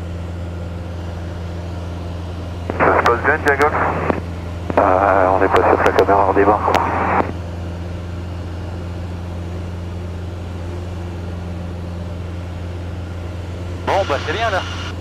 Ça se passe bien, India Golf? On est pas sûr que la caméra redémarre. Bon bah c'est bien là.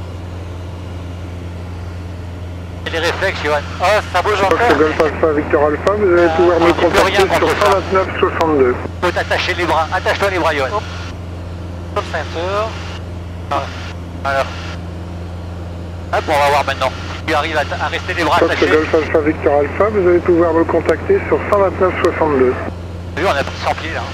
Et les réflexes, Johan. Ah, ça bouge Fox encore. Golf Alpha Victor Alpha, vous allez pouvoir me on dit plus contacter rien sur contre ça. 129 62. Faut t'attacher les bras. Attache-toi les bras, Johan. Top ceinture. Alors. Hop, on va voir maintenant. Si tu arrives à rester les bras Fox attachés. Golf Alpha Victor Alpha, vous allez pouvoir me contacter sur 129 62. Vu, on a pris 100 pieds là.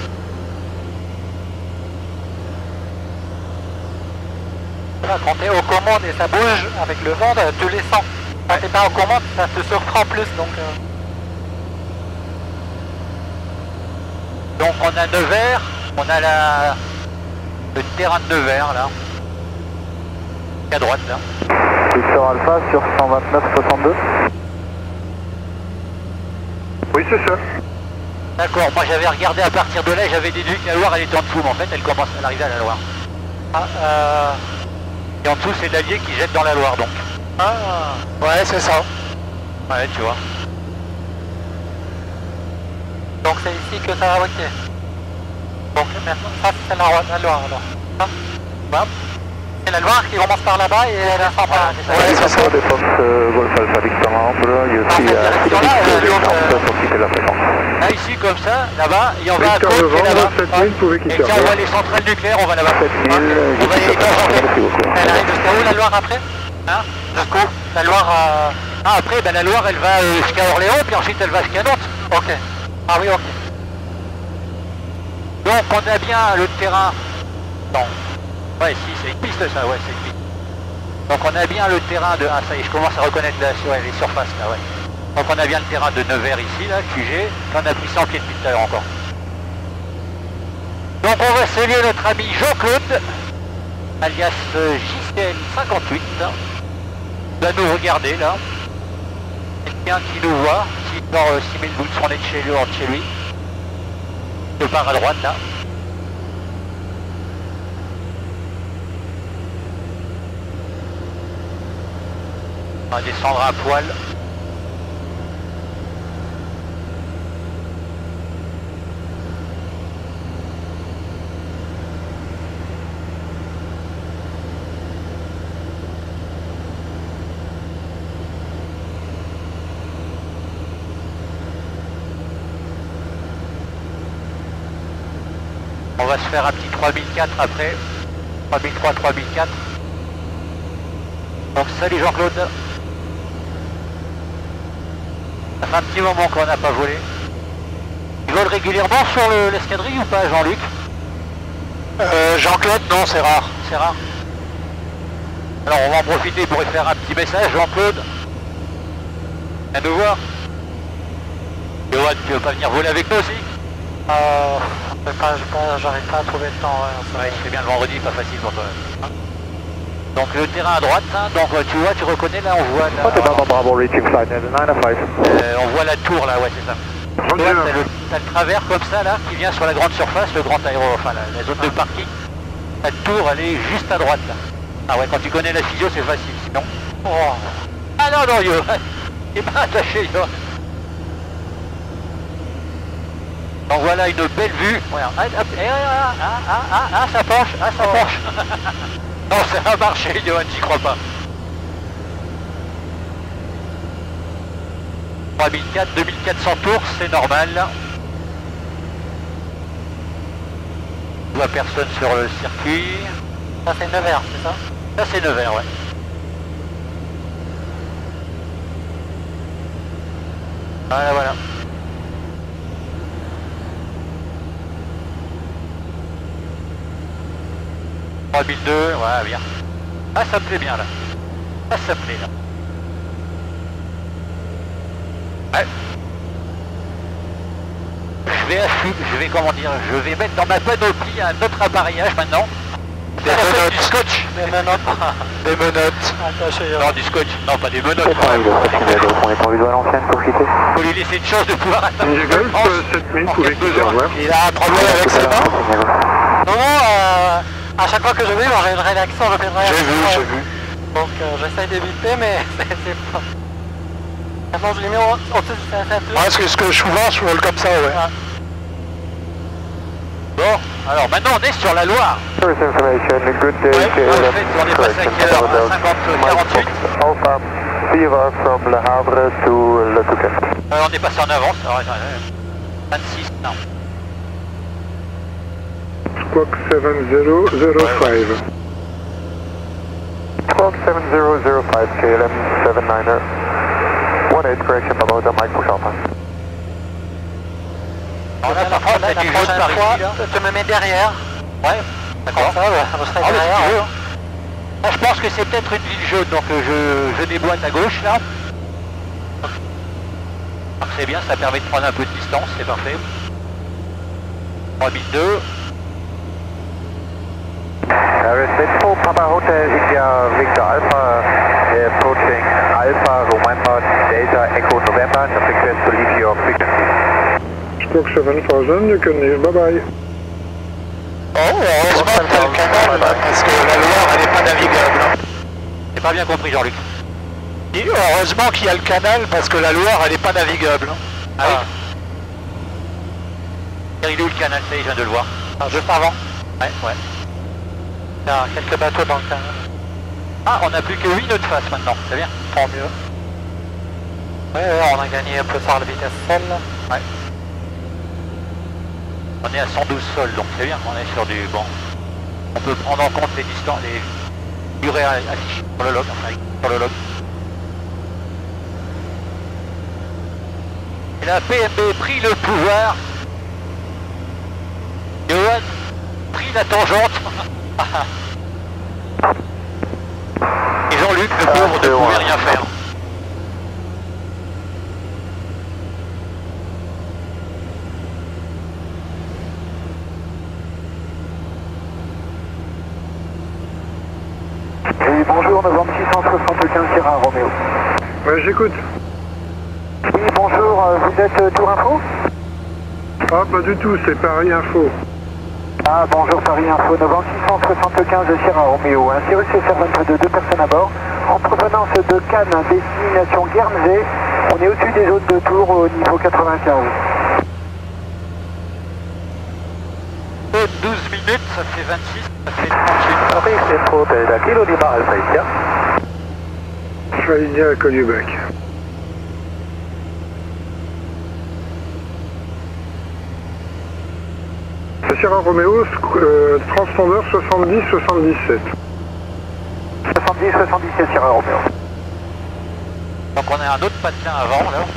Là, quand t'es aux commandes et ça bouge avec le vent, tu les sens. Quand t'es pas aux commandes, ça te surprend plus. Donc on a Nevers, on a le terrain de Nevers là. À droite là. Victor Alpha sur 129 62. Oui, c'est ça. D'accord, moi j'avais regardé à partir de là, j'avais déduit que la Loire elle était en dessous, mais en fait elle commence à l'arrivée à la Loire. Et en dessous c'est l'Allier qui jette dans la Loire donc. Ouais, c'est ça. Ouais, tu vois. Donc c'est ici que ça va bloquer. Donc maintenant, ça c'est la Loire alors. Ça, voilà. C'est la Loire qui commence par là-bas et elle s'en part. Ouais, c'est ça. Des Fox Golf Alpha Victor Ambre, il y a aussi pour quitter la fréquence. Là ici comme ça, là-bas, et on va à Victor côte qui est là-bas. Novembre, 7000, vous pouvez Et quitter. tiens, on voit les centrales nucléaires, on va là-bas. 7000, On va les merci beaucoup. Elle arrive jusqu'à où la Loire après? Hein? Jusqu'où? La Loire Ah après, ben, la Loire elle va jusqu'à Orléans, puis ensuite elle va jusqu'à Nantes. Ok. Ah oui, ok. Donc on a bien le terrain. Non. Ouais, si, c'est une piste ça, ouais, c'est une piste. Donc on a bien le terrain de... Ah ça y est, je commence à reconnaître ouais, les surfaces là, ouais. Donc on a bien le terrain de Nevers ici, là, QG. On a pris 100 pieds depuis tout à l'heure encore. Donc on va saluer notre ami Jean-Claude, alias JCL58. Il va nous regarder là. Quelqu'un qui nous voit, qui part 6000 bouts on est de chez lui, hors de chez lui. Je pars à droite là. On va descendre à poil. On va se faire un petit 3004 après. 3003, 3004. Donc salut Jean-Claude. Ça fait un petit moment qu'on n'a pas volé. Tu voles régulièrement sur l'escadrille ou pas, Jean-Luc? Jean-Claude, non, c'est rare. C'est rare. Alors on va en profiter pour lui faire un petit message, Jean-Claude. Viens nous voir. Johan, tu veux pas venir voler avec nous aussi? J'arrive pas à trouver le temps. Ouais, c'est bien le vendredi, pas facile pour toi. Hein? Donc le terrain à droite, hein, donc tu vois, tu reconnais là, on voit la... Bravo, reaching flight 905. on voit la tour là, ouais c'est ça. Tu vois, t'as le travers comme ça là, qui vient sur la grande surface, le grand aéro, enfin la zone de parking. La tour, elle est juste à droite là. Ah ouais, quand tu connais la physio, c'est facile, sinon... Oh. Ah non, non, Johan, il est pas attaché, Johan. Donc voilà une belle vue. Voilà. Ça penche, ça penche. Non, ça a marché, Johan, j'y crois pas. 3004, 2400 tours, c'est normal. voit personne sur le circuit. Ça c'est Nevers, c'est ça? Ça c'est Nevers, ouais. Voilà, voilà. « 3002, ouais, bien. Ah, ça me plaît bien, là. Ah, ça me plaît, là. Ouais. Je vais, comment dire, je vais mettre dans ma panoplie un autre appareillage, maintenant. Des menottes. Du scotch. Des menottes. Des menottes. Non, du scotch. Non, pas des menottes. On est provisoire à l'ancienne pour quitter. Faut lui laisser une chance de pouvoir atteindre Une Golf 7000, vous pouvez quitter, au revoir. Il a un problème avec ses mains. Non, non, à chaque fois que je vais, j'ai une réaction, je fais une réaction. J'ai vu. Donc j'essaye d'éviter, mais c'est pas... Maintenant je l'ai mis au-dessus du ceinture. Ouais, ce que souvent je vole comme ça, ouais. Bon, alors maintenant on est sur la Loire. First information, good day. Ouais, en fait, on est passé à quelle heure? 50-48. Alpha, Viva from Le Havre to Le Touquet. On est passé en avance, alors, 26, non. Squawk 7005. Squawk 7005, KLM 79er. 18 correction about the Mike Alpha. Alors là, par contre, c'est du jeu de Paris, là. Tu me mets derrière. Ouais, d'accord. Ça, je serai derrière. Si tu veux, hein. Là, je pense que c'est peut-être une ville jaune, donc je déboîte à gauche, là. C'est bien, ça permet de prendre un peu de distance, c'est parfait. 3002. Respectful Papa Hotel India Victor Alpha, approaching Alpha November Delta Echo November, just request to leave your frequency. Squawk 7000, you can leave, bye bye. Oh, heureusement que t'as le canal, parce que la Loire, elle n'est pas navigable. J'ai pas bien compris, Jean-Luc. Heureusement qu'il y a le canal, parce que la Loire, elle n'est pas navigable. Ah oui. Il est où le canal? Ça y est, je viens de le voir. Juste avant. Ouais, ouais. Il y a quelques bateaux dans le canal. Ah, on n'a plus que 8 nœuds de face maintenant, c'est bien. Tant mieux. Ouais, on a gagné un peu sur la vitesse seule. Ouais. On est à 112 sol, donc c'est bien, on est sur du... Bon. On peut prendre en compte les distances, les durées affichées sur le log, enfin, sur le log. Et la PMB prit le pouvoir. Johan prit la tangente. Et Jean-Luc, le pauvre, ne pouvait rien faire. Oui, bonjour, novembre 675 Sierra Romeo. Ouais, j'écoute. Oui, bonjour, vous êtes Tour Info? Ah, pas du tout, c'est Paris Info. Ah, bonjour, Paris Info, novembre 675 Sierra Romeo. Un Cirrus CFR22, 2 personnes à bord. En provenance de Cannes, destination Guernsey. On est au-dessus des zones de Tours au niveau 95. 12 minutes, ça fait 26, ça fait 38. Paris, c'est trop, Delta Kilo Lima Alpha India. Faïdia, call you back. C'est Sierra Romeo, transpondeur 70-77. 70-77 Sierra Romeo. Donc on a un autre patelin avant, là.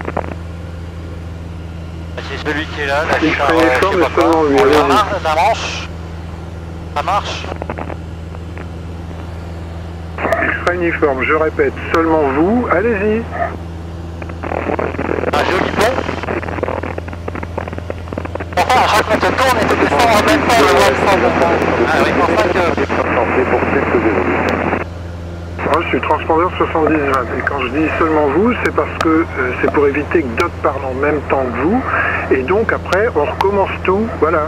C'est celui qui est là, la Il char, serait uniforme, mais seulement lui, allez-y. Ça marche. Ça marche. Extra uniforme, je répète, seulement vous, allez-y. Un joli pont. Pourtant, à chaque fois que tu tournes, et tu descends en même temps le wall. Ah oui, c'est pour ça que... Moi, je suis transpondeur 70-20. Et quand je dis seulement vous, c'est parce que c'est pour éviter que d'autres parlent en même temps que vous. Et donc, après, on recommence tout. Voilà.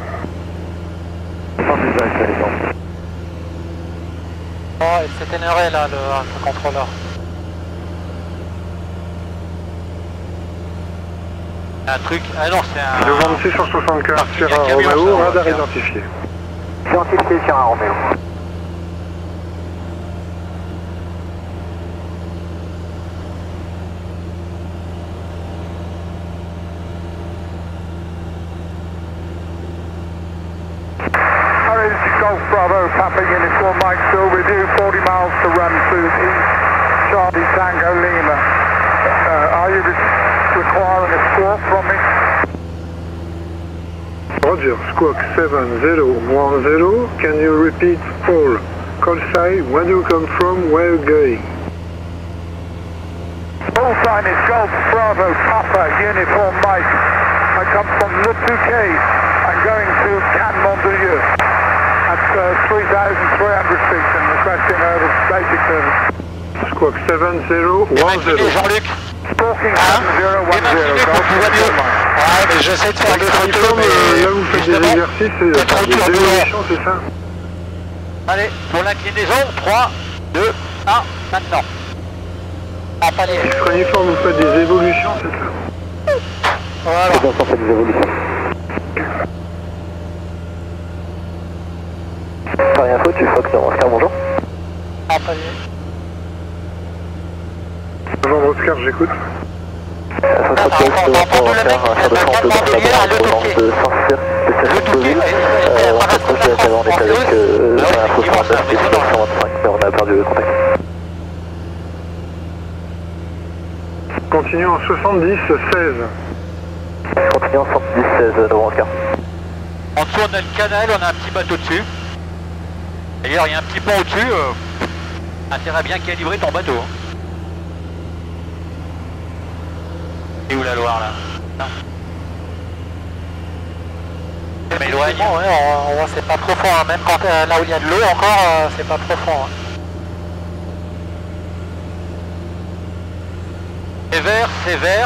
Oh, il s'est énervé là, le contrôleur. Un truc... Ah non, c'est un... Novembre 675 Sierra camion, Romeo, ça, radar ouais. identifié. Identifié Sierra Romeo. Bravo, Papa Uniform Mike, still with you, 40 miles to run to East Charlie Tango Lima. Are you requiring a squawk from me? Roger, squawk 7010. Can you repeat all? Call sign, where do you come from, where are you going? Call sign is Golf Bravo, Papa Uniform Mike. I come from Le Touquet. I'm going to Cannes Mondelieu at 3,300 feet and requesting over basic service. Squawk 7010. Jean-Luc. Stalking 7010, Golf Uniform Mike. Ouais, mais j'essaie de faire des photos, Uniforme, mais là vous faites des exercices, trop des turbulent. évolutions, c'est ça? Allez, pour l'inclinaison, 3, 2, 1, maintenant. En palier. Sur uniforme, vous faites des évolutions, c'est ça? Voilà. On fait des évolutions. Paris Info, tu Fox Oscar, bonjour. en palier. Bonjour Oscar, j'écoute. On a perdu le contact. Continue en 70-16. Continue en 70-16, Novembre Oscar. En dessous, on a le canal, on a un petit bateau dessus. D'ailleurs, il y a un petit pont au-dessus. Intérêt à bien calibrer ton bateau. Hein. Et où la Loire là? Je m'éloigne. Ouais, on voit c'est pas profond, hein. Même quand là où il y a de l'eau encore, c'est pas profond. Hein. C'est vert, c'est vert.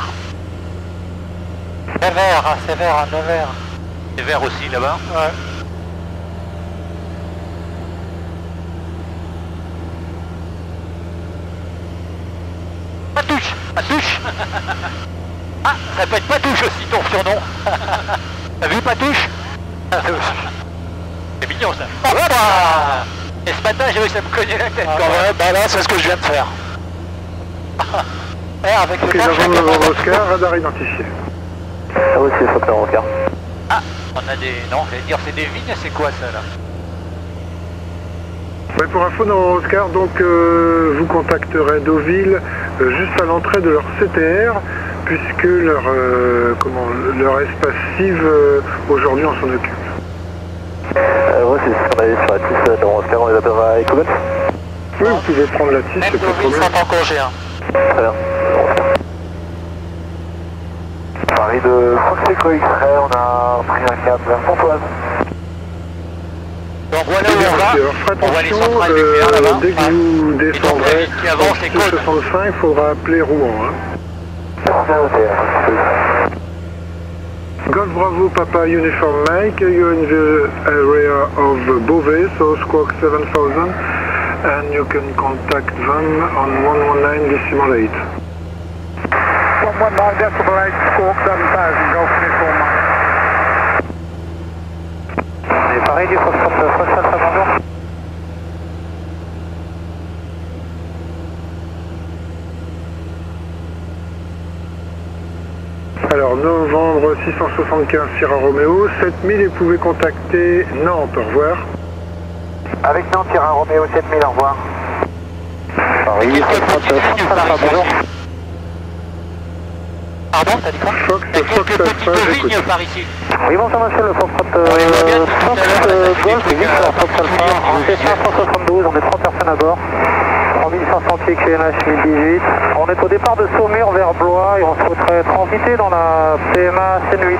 C'est vert, hein, c'est vert, hein, le vert. C'est vert aussi là-bas. Ouais. Pas touche, pas touche. Ah, ça peut être pas touche aussi ton surnom. T'as vu pas touche? C'est mignon ça. Oh, voilà. Et ce matin j'ai réussi à me cogner la tête quand même. Bah là c'est ce que je viens de faire. Avec Ok, le Novembre Oscar, radar identifié. Ah oui, c'est Fox Oscar. Ah, on a des... Non, j'allais dire c'est des vignes, c'est quoi ça là? Ouais, pour info, Novembre Oscar, donc vous contacterez Deauville juste à l'entrée de leur CTR, puisque leur, leur espace cive, aujourd'hui on s'en occupe. Ouais, c'est ce qu'on avait sur la TIS, Novembre Oscar, on les appellera à Ecobet. Oui, vous pouvez prendre la 6, Même c'est pas de Deauville problème. sont en congé. Hein. Très bien. Paris de Fox Echo X-Ray, on a pris un cap vers Pontoise. Donc voilà Eh où bien, on va. alors faites On voit les attention, centrales nucléaires là-bas. dès que vous descendrez vite qui avance, c'est cool. 65, il faudra appeler Rouen. Hein. Golf Bravo Papa Uniform Mike, you're in the area of Beauvais, so squawk 7000 and you can contact them on 119.8. 119.8, squawk 7000, Golf Uniform Mike. C'est Paris du Fox Alpha, bonjour. Alors, novembre 675 Sierra Romeo, 7000 et vous pouvez contacter Nantes, au revoir. Avec Nantes, Sierra Romeo 7000, au revoir. Paris, Fox Alpha, bonjour. Pardon, t'as dit quoi? Fox Il y a quelques Alpha, petites j'écoute. vignes par ici. Oui, bonjour monsieur, le Fox Golf, Fox Alpha, en C572, on est 3 personnes à bord. 3500 pieds QNH 1018. On est au départ de Saumur vers Blois et on souhaiterait transiter dans la PMA Seine 8.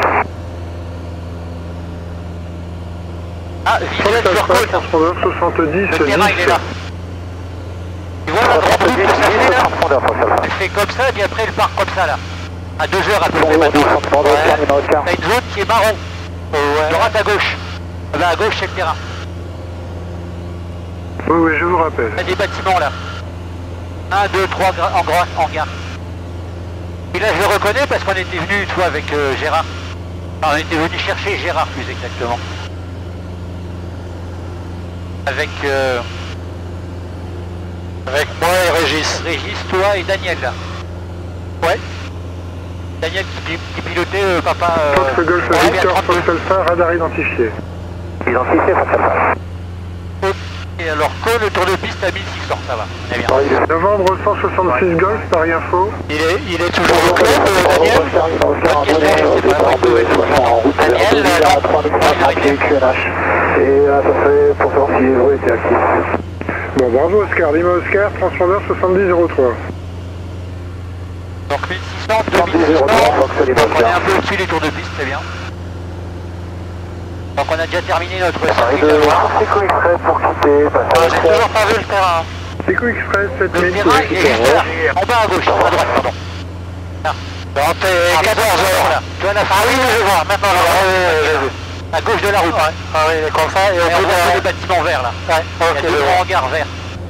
Ah, Fox visuel sur Alpha, côte. transpondeur 70 Le terrain il est 10. là. Tu vois la grande route que ça fait là? Transpondeur Fox Alpha. Elle fait comme ça et puis après elle part comme ça là. À 2 heures à peu près Bonjour, maintenant. transpondeur Oscar, numéro Oscar. T'as une zone qui est marron. Droite à gauche. Là à gauche c'est le terrain. Oui, oui, je vous rappelle. Il y a des bâtiments là. 1, 2, 3 en grand hangar. Et là je le reconnais parce qu'on était venu une fois avec Gérard. Enfin, on était venu chercher Gérard plus exactement. Avec moi et Régis. Régis, toi et Daniel là. Ouais. Daniel qui pilotait Papa. Fox Golf ouais, Victor, bien Fox Alpha, radar identifié. Identifié Fox Alpha. Et alors, cône, le tour de piste à 1600, ça va. Très bien. Novembre 166 Golf, Paris Info. Il est toujours au club, Daniel? Daniel, Et ça serait pour savoir si Evro était actif. Bon, bravo Oscar, Lima Oscar, transpondeur 7003. Donc 1600, 2600, donc on est un peu au-dessus des tours de piste, très bien. Donc on a déjà terminé notre circuit de la Loire. Seco Express pour quitter, j'ai toujours pas vu le terrain. Seco Express Le 7000. terrain, il est juste là, en bas à gauche, à droite, pardon. Là. Donc t'es 14h là. Tu vois la Ah oui, je vois, maintenant je vois. j'ai vu. À gauche de la route. Ouais. Ah oui, il est comme ça, et Et au on bout voit de des bâtiments verts là. Ouais, Il y a deux grands hangars verts.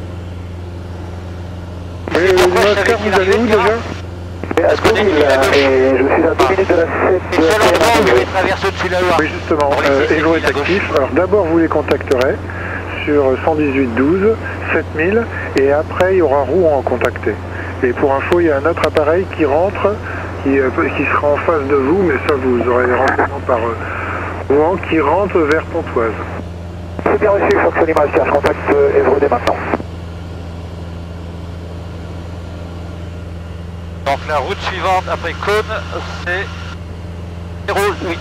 Oui, Lima Oscar, vous allez où déjà? Parce qu'on est ici à gauche. Et je suis à 2 minutes de la C'est le seul endroit où je vais traverser au-dessus de la Loire. Oui, justement, Pour laisser Evro Cécile est à gauche. actif. Alors d'abord, vous les contacterez sur 118 12 7000 et après, il y aura Rouen à contacter. Et pour info, il y a un autre appareil qui rentre, qui sera en face de vous, mais ça, vous aurez les renseignements par Rouen, qui rentre vers Pontoise. C'est bien reçu, Fox Lima Oscar, je contacte Evro dès maintenant. Donc la route suivante après Cône, c'est 008.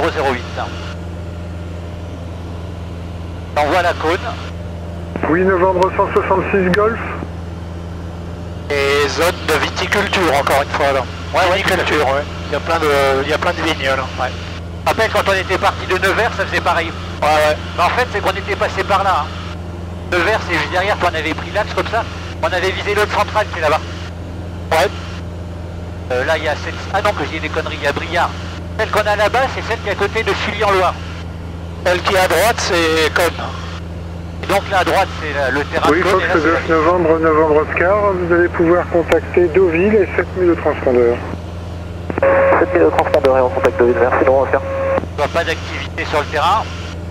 On voit la Cône. Oui, novembre 166 Golf. Et zone de viticulture encore une fois là. Ouais, Viticulture, ouais. Il y a plein de vignes là. Ouais. Rappelle quand on était parti de Nevers, ça faisait pareil. Ouais. Mais en fait, c'est qu'on était passé par là. Hein. Nevers, c'est juste derrière, toi on avait pris l'axe comme ça. On avait visé l'autre centrale qui est là-bas. Ouais. Là, il y a celle... Ah non, que j'ai des conneries, il y a Briard. Celle qu'on a là-bas, c'est celle qui est à côté de Sully-en-Loire. Celle qui est à droite, c'est Cône. Et donc là, à droite, c'est le terrain Oui, de Cône. Fox Et là, c'est Golf, novembre Oscar. Vous allez pouvoir contacter Deauville et 7000 de transpondeur. 7000 de transpondeur et on contacte Deauville. Merci Laurent Oscar. Il n'y a pas d'activité sur le terrain.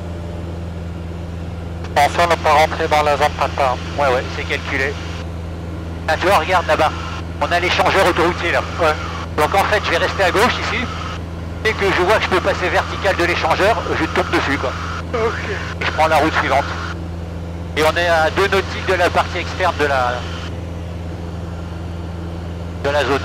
Enfin, on n'a pas rentré dans la zone pata. Ouais, c'est calculé. Ah, tu vois, regarde là-bas. On a l'échangeur autoroutier là. Ouais. Donc en fait, je vais rester à gauche ici. Dès que je vois que je peux passer vertical de l'échangeur, je tombe dessus quoi. Ok. Et je prends la route suivante. Et on est à 2 nautiques de la partie externe de la zone.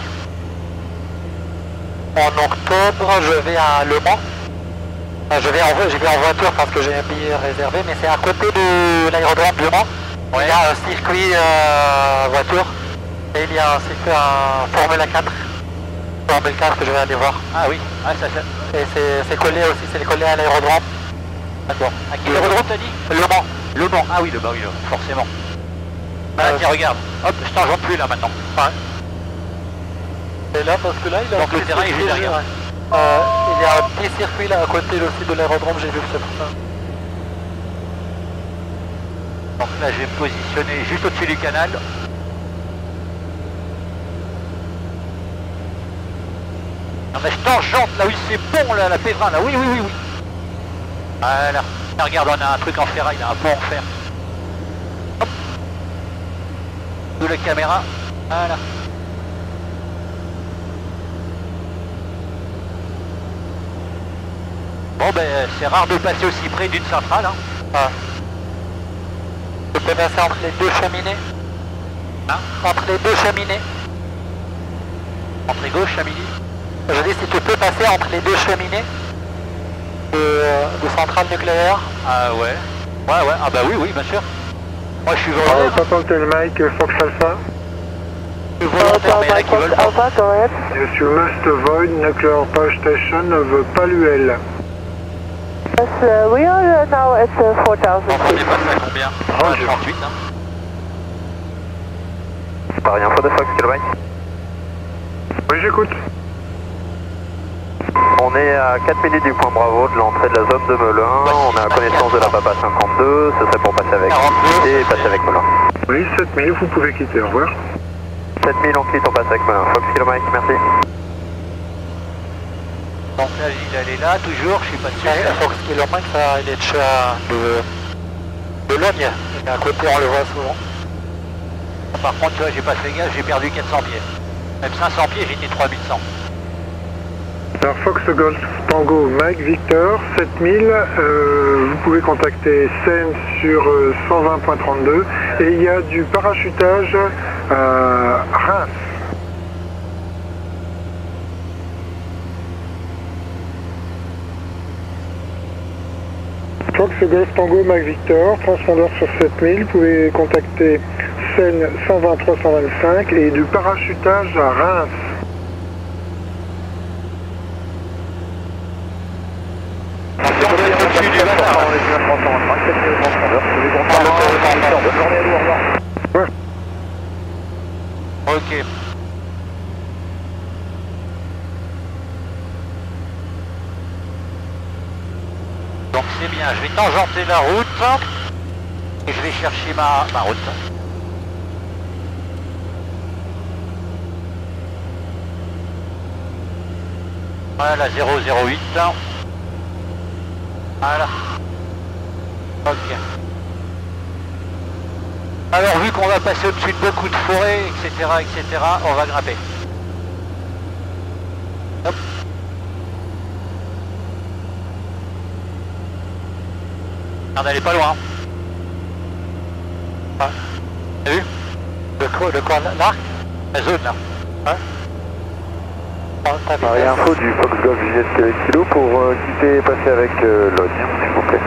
En octobre, je vais à Le Mans. Je vais en voiture parce que j'ai un billet réservé, mais c'est à côté de l'aérodrome de Mans. Ouais. Il y a un circuit voiture et il y a un circuit Formule 4. Formule 4 que je vais aller voir. Ah oui, ah, ça. Et c'est collé aussi, c'est collé à l'aérodrome. D'accord. À quel aérodrome t'as dit? Le Mans. Le Mans, ah oui, oui, forcément. Ah, tiens, regarde. Hop, je t'en plus là maintenant. Ouais. Et là, parce que là, il y a donc le terrain est juste derrière. Il y a un petit circuit là à côté aussi de l'aérodrome, j'ai vu que c'est pour ça. Donc là, je vais me positionner juste au-dessus du canal. Non mais je tangente là, oui, c'est bon là, la Pévrin là, oui. Voilà. Tiens, regarde, on a un truc en ferraille, là, un pont en fer. Hop. De la caméra. Voilà. Bon ben, c'est rare de passer aussi près d'une centrale. Hein. Ah. Je peux passer entre les deux cheminées. Hein? Entre les deux cheminées. Entrée gauche à midi. Je dis si tu peux passer entre les deux cheminées de centrale nucléaire. Ah ouais. Ouais, ah bah oui, bien sûr. Moi je suis volontaire. Papa Hotel Mike, Fox Alpha. Je suis volontaire, mais il y en a qui veulent pas. Alpha, go ahead. Yes, you must avoid nuclear power station of Paluel. Yes, we are now at 4000. Donc on est passé à combien? Ah, 38 hein. Paris Info de Fox Kilo Mike. Oui, j'écoute. On est à 4 minutes du point Bravo de l'entrée de la zone de Melun. On a connaissance de la Papa 52. Ce serait pour passer avec 42, et passer avec Melun. Oui, 7000, vous pouvez quitter, au revoir. 7000, on quitte, on passe avec Melun. Fox Kilo Mike, merci. Donc la ville elle est là, toujours, je suis pas sûr. Fox Kilo Mike, ça, il est de Logne. Il est à côté, on le voit souvent. Par contre, tu vois, j'ai pas fait gaffe, j'ai perdu 400 pieds. Même 500 pieds, j'étais 3100. Alors Fox Golf Tango Mike Victor 7000, vous pouvez contacter Seine sur 120.32 et il y a du parachutage à Reims. Fox Golf Tango Mike Victor, transpondeur sur 7000, vous pouvez contacter Seine 123-125 et du parachutage à Reims. Ok. Donc c'est bien, je vais tangenter la route et je vais chercher ma route. Voilà, 008. Voilà. Ok. Alors vu qu'on va passer au-dessus de beaucoup de forêts, etc., on va grimper. Hop. On n'allait pas loin. Ah. T'as vu? De quoi l'arc? La zone là. Ouais. Info du Fox Golf Juliette Kilo pour quitter et passer avec Logne, s'il vous plaît.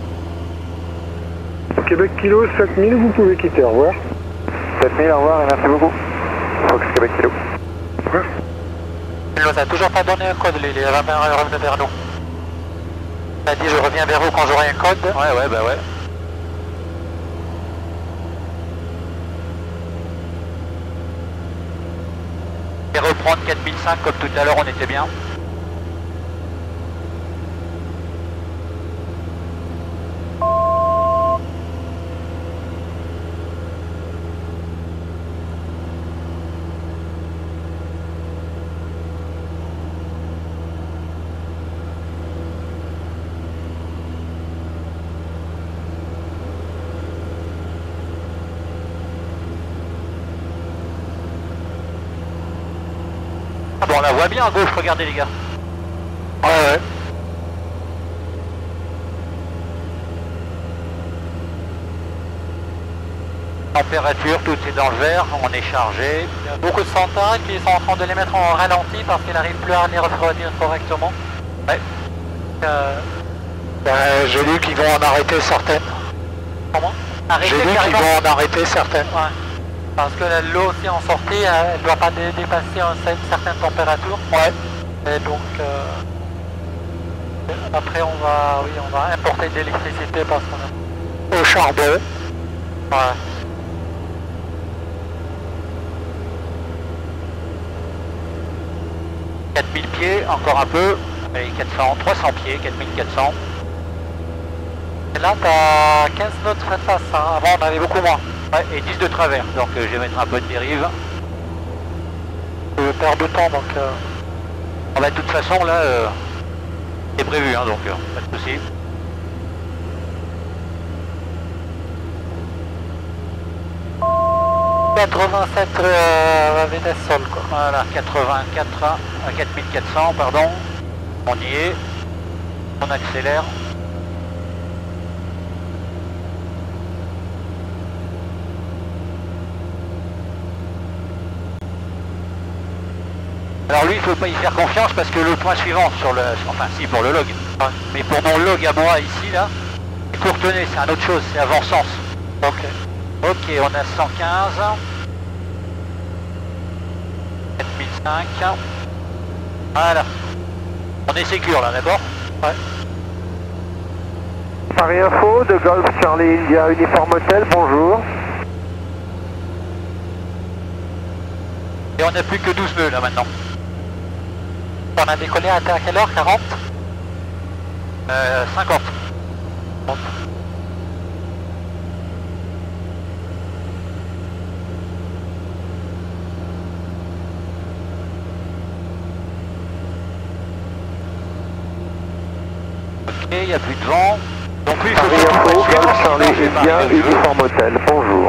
Québec Kilo 7000, vous pouvez quitter, au revoir. 7000, au revoir et merci beaucoup. Fox Québec Kilo. Ouais. Il nous a toujours pas donné un code, il est revenu vers nous. Il a dit je reviens vers vous quand j'aurai un code. Ouais, bah ouais. Et reprendre 4005 comme tout à l'heure, on était bien. Ah bon, on la voit bien à gauche, regardez les gars. Ouais. Température, tout est dans le vert, on est chargé. Il y a beaucoup de Santa qui sont en train de les mettre en ralenti parce qu'ils n'arrivent plus à les refroidir correctement. Ouais. J'ai lu qu'ils vont en arrêter certaines. Comment? J'ai lu qu'ils vont en arrêter certaines. Ouais. Parce que l'eau aussi en sortie, elle ne doit pas dépasser une certaine température. Ouais. Et donc après on va importer de l'électricité parce qu'on a au charbon. Ouais. « 4000 pieds, encore un peu. Allez, 400, 300 pieds, 4400. Et là, t'as 15 nœuds de frais de face. Hein. Avant, on avait beaucoup moins. Ouais, et 10 de travers. Donc je vais mettre un peu de dérive. Je perds de temps, donc... Ah bah, de toute façon, là, c'est prévu, hein, donc pas de soucis. « 87 vitesse sol, quoi. » Voilà, 84 à 4400, pardon. On y est. On accélère. Alors lui, il ne faut pas y faire confiance parce que le point suivant sur le... Enfin si, pour le log. Mais pour mon log à moi ici, là, c'est Courtenay, c'est un autre chose, c'est avant-sens. Ok. Ok, on a 115. 4005. Voilà. On est sécure là, d'accord? Ouais. Paris Info de Golf Charlie India Uniforme Hotel, bonjour. Et on n'a plus que 12 nœuds là maintenant. On a décollé à quelle heure? 40? 50. Bon. Ok, il n'y a plus de vent. Donc lui, il faut Paris Info, que Golf Charlie India Uniforme Hotel, bonjour.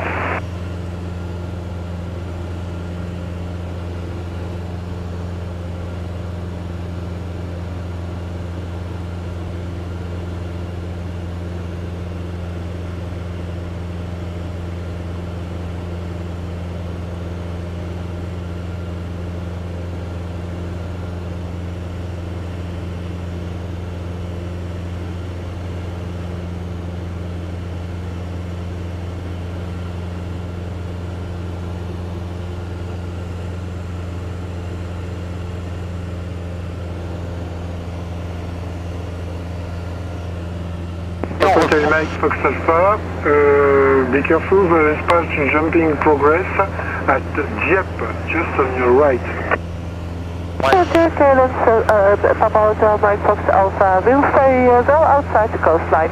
Hotel Mike Fox Alpha, be careful, there is part jumping progress at Dieppe, just on your right. Roger, KLM Papa Hotel Mike Fox Alpha, we'll stay well outside the coastline.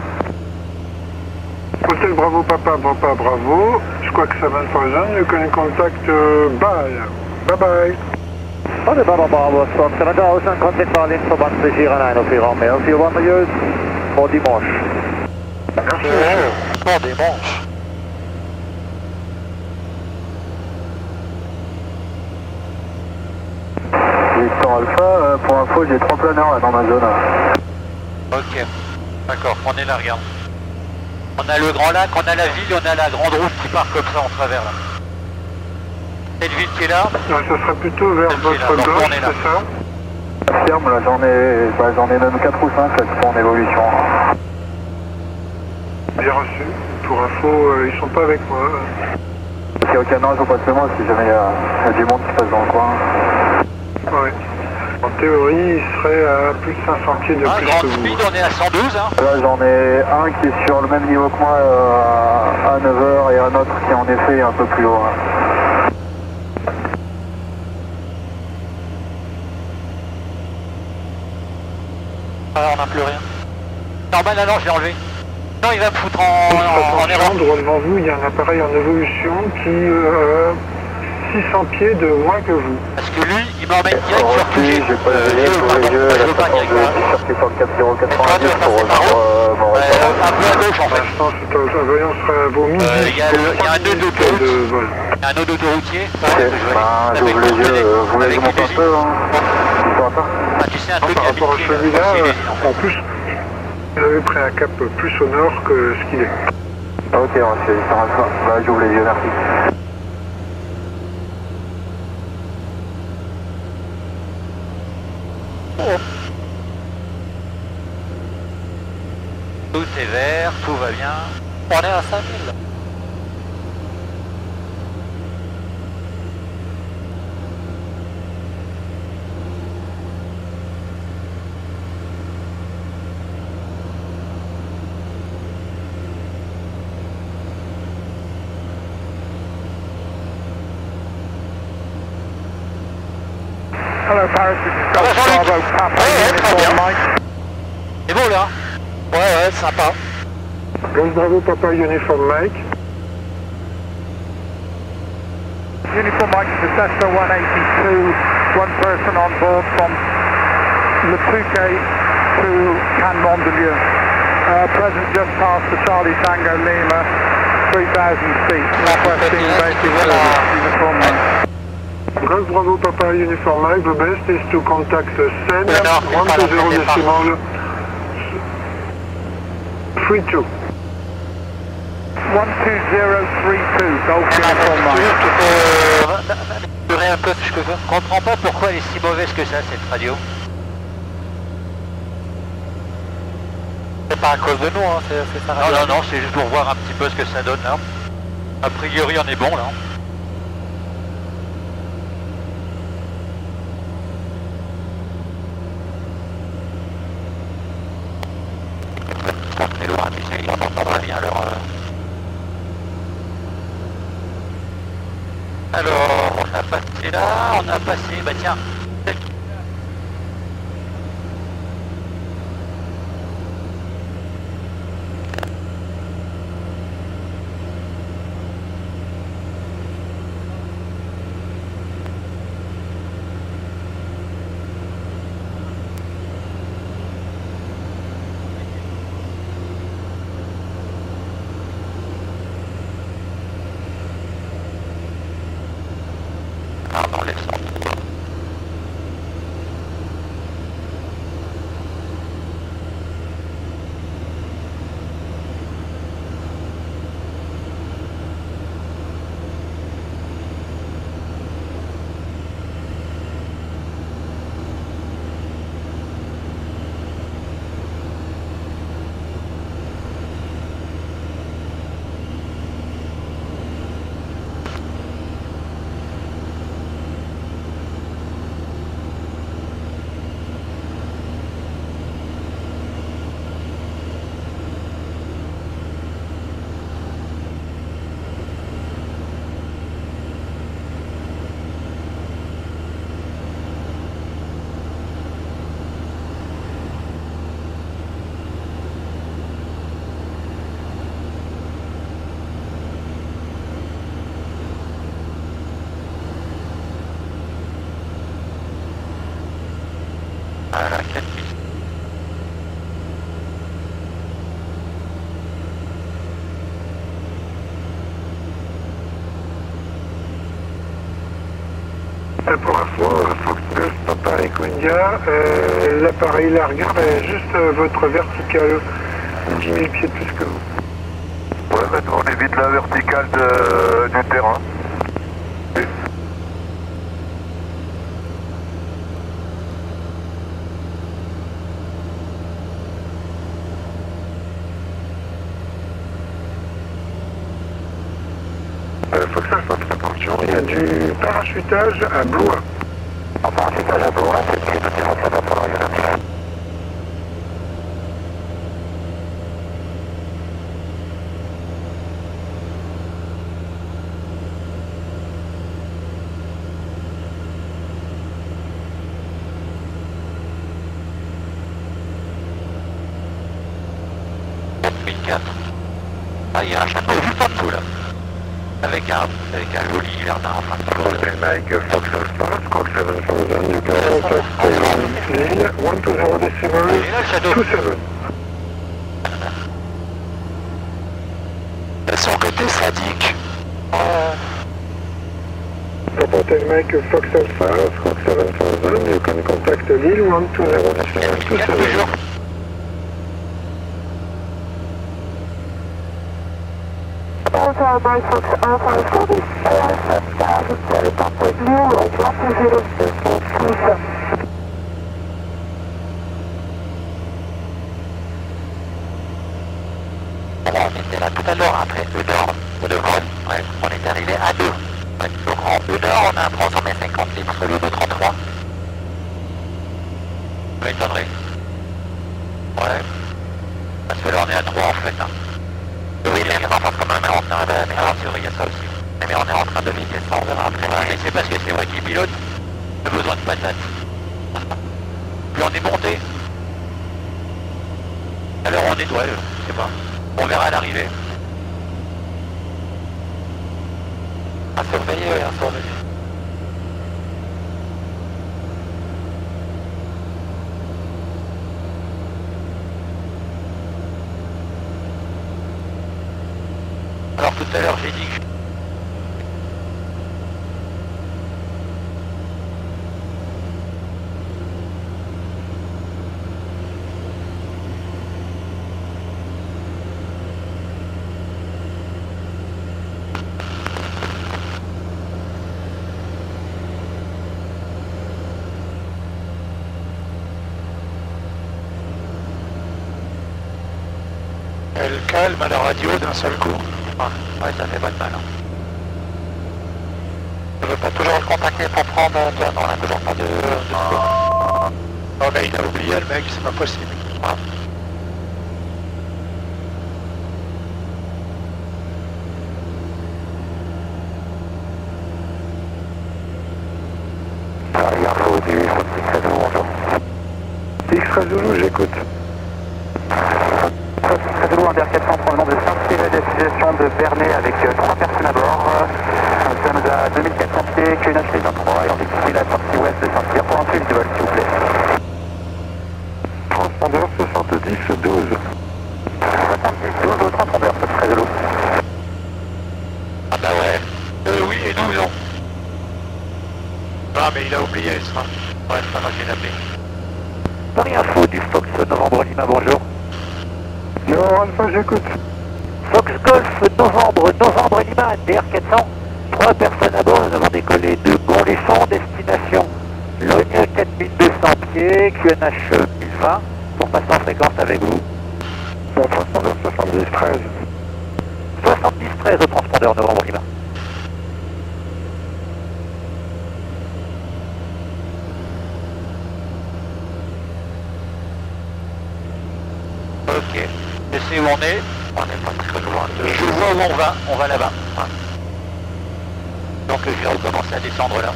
Hotel Bravo Papa Bravo, Squawk 7000, you can contact Bye. Bye bye. Hotel Papa Bravo, Squawk 7000, contact Berlin, verband plezier aan 104 en mail 41 milieu, pour dimanche. Merci. Bon dimanche. Victor Alpha, pour info, j'ai 3 planeurs là dans ma zone. Ok, d'accord, on est là, regarde. On a le Grand Lac, on a la ville, on a la grande route qui part comme ça en travers là. C'est une ville qui est là. Ouais, ça sera plutôt vers votre donc gauche, on est là. c'est ça? Ferme, là j'en ai même 4 ou 5 là, qui sont en évolution. Bien reçu. Pour info, ils sont pas avec moi. Ok, non, je vous passe le moi si jamais il y a du monde qui passe dans le coin. Ouais. En théorie, il serait à plus de 500 pieds de plus Grand que vous. speed, on est à 112 hein. Là j'en ai un qui est sur le même niveau que moi à 9h et un autre qui en effet est un peu plus haut. Ah, on n'a plus rien. Normal, non, je l'ai enlevé. Non, il va me foutre en erreur. Attention, droit devant vous, il y a un appareil en évolution qui 600 pieds de moins que vous. Parce que lui, il m'emmène direct sur QG. J'ai pas le délai pour les yeux, Je la veux pas façon direct. de circuit sur le 4090 pour passer par rejoindre mon restaurant. Un peu à gauche en Pour fait. l'instant, un voyant sera à vos midi. Il y a un nœud d'autoroute. de vol. Il y a un nœud d'autoroutier. Ok, ben j'ouvre les yeux, vous voulez que je monte un peu hein. Ah, tu sais un truc Par rapport à habitué, celui-là, c'est les îles, en fait. en plus, vous avez pris un cap plus au nord que ce qu'il est. Ok, on se fait sur Alpha. Bah j'ouvre les yeux, merci. Tout est vert, tout va bien. On est à 5000. Hello Paris, this is Golf Bravo Papa, uniform Mike. C'est beau là. Ouais, sympa. Golf Bravo Papa Uniform Mike. Uniform Mike to Cessna 182, one person on board from Le Touquet to Cannes Mandelieu. Present just past the Charlie Tango Lima, 3000 feet, northwest basic Uniform Mike. Golf Bravo Papa Uniform Mike, the best is to contact SEN 120 decimal 32. 12032, Golf Uniform Mike. Un peu, je comprends pas pourquoi elle est si mauvaise que ça cette radio. C'est pas à cause de nous, hein, c'est ça. Non, c'est juste pour voir un petit peu ce que ça donne là. A priori on est bon là. On est loin, tu sais, on entendra bien leur... Alors, on a passé là, on a passé, bah tiens. Dans les centres. 4000. Pour info, Fox Papa Echo India, l'appareil largueur est juste votre verticale, 10 000 pieds de plus que vous. Ouais, maintenant on évite la verticale du terrain. Fox Alpha, attention, il y a du parachutage à Blois. En parachutage à Blois, c'est ce qui est noté sur la pour l'orientation. Ah, il y a un château juste en dessous là. Avec un joli jardin en fin de course. Mike Fox Alpha, Squawk 7000, you can contact Lille, 120 decimal, 27. De son côté sadique. Hotel Mike Fox Alpha, Squawk 7000, you can contact Lille, 120 decimal, 27. Hotel Mike Fox Alpha, service, On était là tout à l'heure après 1 heure de vol. Ouais, on est arrivé à 2. Ouais, donc en 1 heure, on a transformé 50 litres sur le 233. Ça m'étonnerait. Ouais. Parce que là, on est à 3 en fait. Hein. Oui, mais on pense quand même, on est en train de il y a ça aussi. Mais on est en train de vivre ça, on verra après. Ouais, c'est parce que c'est moi qui pilote. J'ai besoin de patates. Puis on est monté. Alors on nettoie, je sais pas. On verra à l'arrivée. À surveiller, oui, à surveiller. Alors tout à l'heure j'ai dit que... Elle calme à la radio d'un seul coup. Ah, ouais, ça fait pas de mal. Hein. Je veux pas toujours le contacter pour prendre... Non, on a toujours pas de... Oh, mais il a oublié le mec, c'est pas possible. Ah. X-Ray Zulu, j'écoute. Zulu Inter 400, provenant de Saint-Cyr, destination de Bernay avec 3 personnes à bord. Nous sommes à 2400 pieds, QNH les 23 et on décide la sortie ouest de Saint-Cyr pour un suivi de vol s'il vous plaît. Transpondeur 70 12. 70 12 au transpondeur, c'est très Zulu. Ah bah ouais. Oui et nous non. Ah mais il a oublié ça. Ouais, ça m'a fait l'appeler. Paris Info du Fox Novembre Lima, bonjour. Non, Alpha, j'écoute. Fox Golf Novembre Lima, DR 400. 3 personnes à bord, nous avons décollé de Gonléfond, destination Logne 4200 pieds, QNH 1020, pour passer en fréquence avec vous. Bon, transpondeur 70 13. 70 13 au transpondeur Novembre Lima. Ok. Je sais où on est. On n'est pas très loin. Je vois où on va là-bas. Ouais. Donc je vais recommencer à descendre là.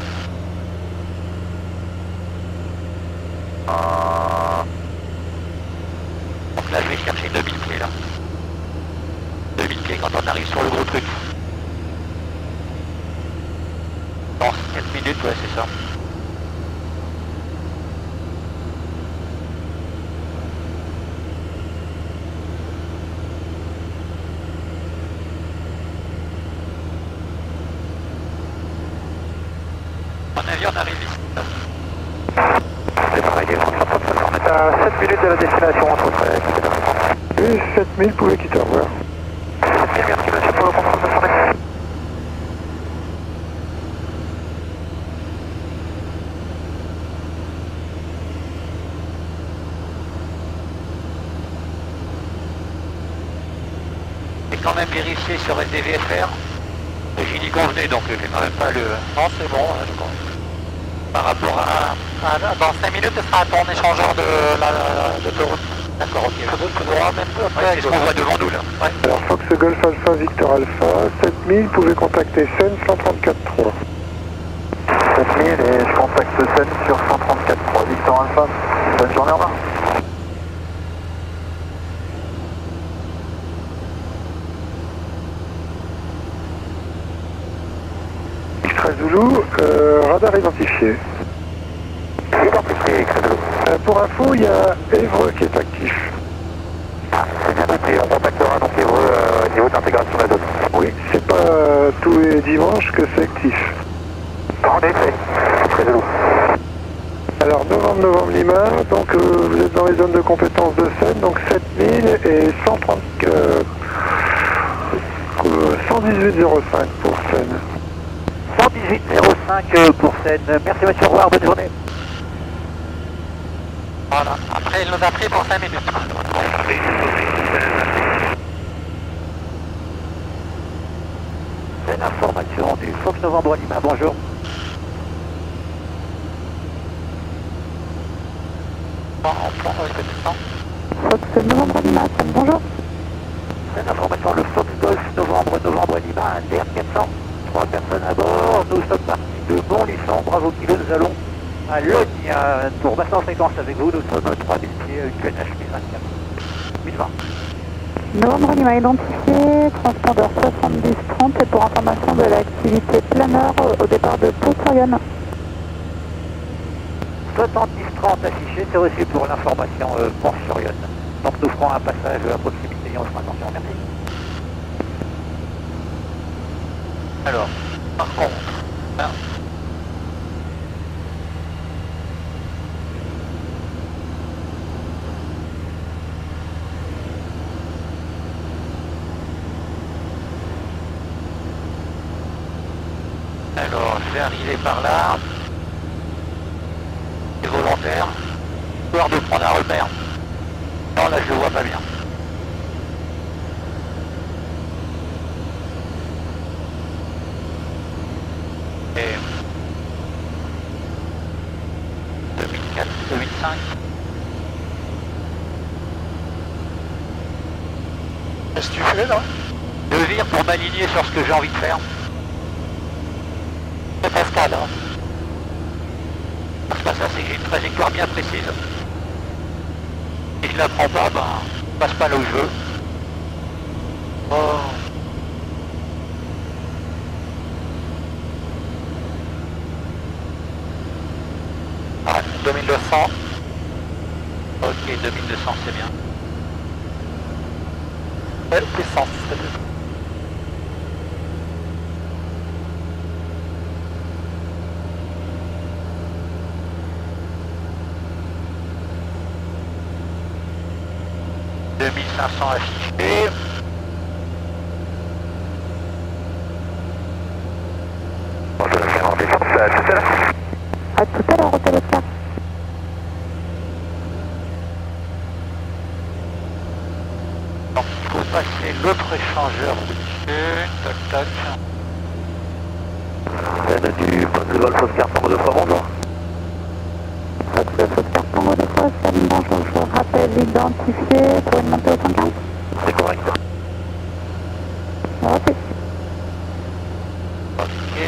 Donc là je vais chercher 2000 pieds là. 2000 pieds quand on arrive sur le gros truc. Dans 4 minutes, ouais c'est ça. À mon avis, on arrive ici. C'est pareil, à 7 minutes de la destination, entre 13. Et 7000, vous pouvez quitter, au revoir. Merci monsieur pour le contrôle de formation. J'ai quand même vérifié sur SDVFR. J'ai dit qu'on venait, donc j'ai quand même pas le... Non, c'est bon, je pense. Par rapport à... Dans 5 minutes, ce sera ton échangeur de route. D'accord, ok. Tout droit, même peu Ouais, c'est ce qu'on voit devant nous là. Ouais. Alors Fox Golf Alpha Victor Alpha, 7000, vous pouvez contacter Seine 134.3. 7000 et je contacte Seine sur 134.3. Victor Alpha, bonne journée, au revoir. Extra Zulu, radar identifié. Identifié, Extra Zulu. Pour info, il y a Évreux qui est actif. C'est bien noté, on contactera donc Évreux au niveau d'intégration de la zone. Oui, c'est pas tous les dimanches que c'est actif. En effet, Extra Zulu. Alors novembre Lima, donc vous êtes dans les zones de compétence de Seine, donc 7000 et 118,05 pour Seine. 118,05 pour Seine. Merci monsieur, au revoir, bonne journée. Voilà. Après, il nous a pris pour 5 minutes. C'est l'information du Fox Novembre Lima, bonjour. Bon, on prend le descend. Fox Novembre Lima, bonjour. C'est l'information, le Fox Golf Novembre Lima, un DR400. 3 personnes à bord, nous sommes partis de Montluçon, bravo kilo, nous allons à Logne, pour basse en fréquence avec vous, nous sommes 3000 pieds, QNH 1024, 1020. Novembre Lima identifié, transpondeur 7030 et pour information de l'activité planeur au départ de Pont-sur-Yonne. 7030 affiché, c'est reçu pour l'information Pont-sur-Yonne. Donc nous ferons un passage à proximité et on fera attention, merci. Alors, par contre, hein, alors, je vais arriver par là. C'est volontaire. Peur de prendre un repère. Non, là, je le vois pas bien. Et 2004, 2005. Qu'est-ce que tu fais là? Je vire pour m'aligner sur ce que j'ai envie de faire. C'est Pascal, hein. Parce que ça, c'est que j'ai une trajectoire bien précise. Si je la prends pas, ben, je passe pas là où je veux. Oh. Ah, 2200. Ok, 2200, c'est bien. Ouais, puissance, c'est bien. Affiché. Bon, je vais faire en défense, à tout à l'heure. À tout à l'heure au téléphone. Donc il faut passer l'autre échangeur au-dessus. Tac tac. Scène du Fox Golf Oscar Tango 2 fois, bonjour. Fox Oscar Tango 2 fois, salut, bonjour, je vous rappelle identifié pour une montée au 115. C'est correct. Ok. Ok.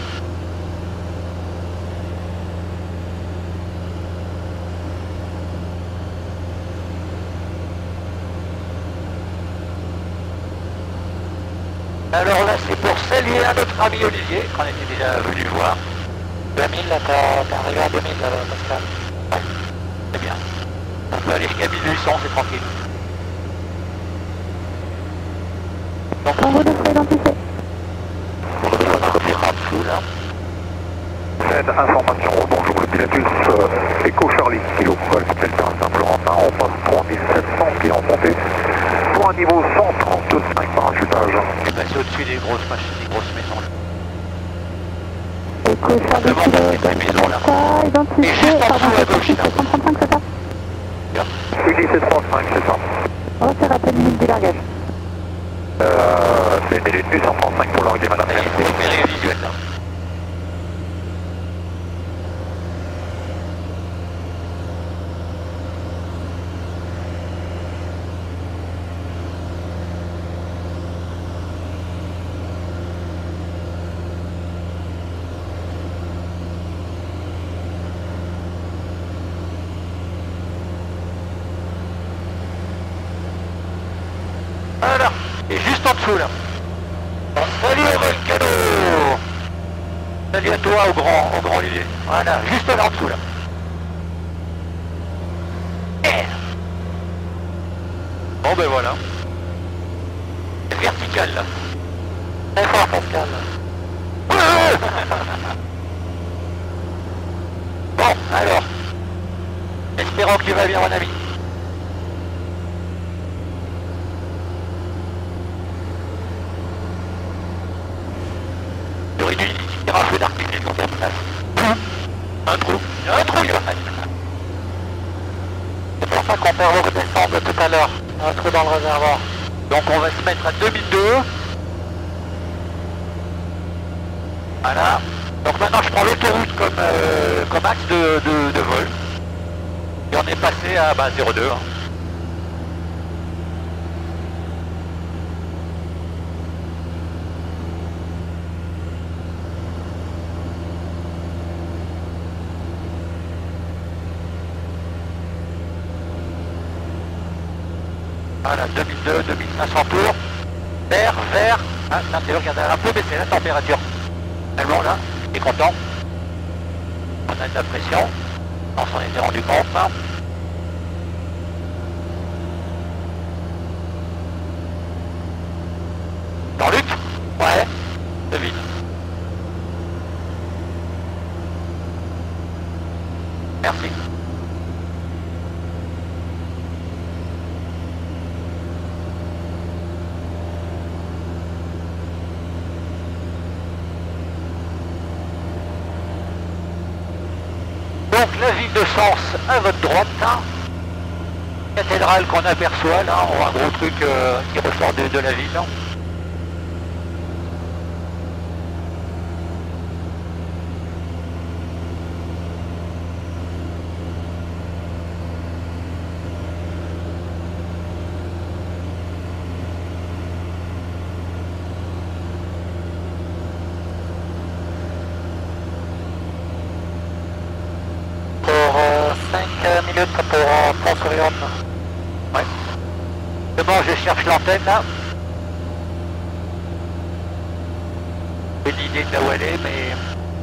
Alors là, c'est pour saluer à notre ami Olivier, qu'on était déjà venu voir. 2000, là, t'es arrivé à 2000, là, Pascal. Ouais, c'est bien. On peut aller jusqu'à 1800, c'est tranquille. Donc, Tango 2 fois identifié. on va faire un flou là. Fred, information, bonjour le Pilatus, Echo Charlie, kilo, Delta Saint-Florentin, on passe 3700 pieds en montée, pour un niveau 135 parachutage. Et passé au-dessus des grosses machines, des grosses maisons là. Echo Charlie, Devant ces maisons là. Et identifié, juste en pardon, dessous à gauche là. 135 c'est ça? Ulysse 35, c'est ça. Oh, c'est rappel limite du largage. C'est des du 135 pour larguer madame. Il faut opérer visuel là. Voilà, et juste en dessous là. Bon, salut Volcano. Salut à toi au grand Lillet. Voilà, juste là en dessous là. Bon ben voilà. C'est vertical là. Très fort Pascal. Bon, alors. Espérons que tu vas bien mon ami. J'aurais dû tirer un feu d'artifice sur ta place. Un trou, Johan. C'est pour ça qu'on perd le redescendre tout à l'heure. Un trou dans le réservoir. Donc on va se mettre à 2002. Voilà. Donc maintenant je prends l'autoroute comme axe de vol. Et on est passé à 02. Hein. Voilà, 2002, 2500 tours. Vert, ah, c'est vrai qu'il y a un peu baissé la température. Tellement là, il est content. On a de la pression. On s'en était rendu compte. Hein. Jean-Luc? Ouais, devine. Merci. Donc la ville de Sens à votre droite, hein. Cathédrale qu'on aperçoit là, on voit un gros truc qui ressort de la ville. Hein. Minutes pour Pont-sur-Yonne. Ouais. C'est bon, je cherche l'antenne là. J'ai une idée de là où elle est, mais...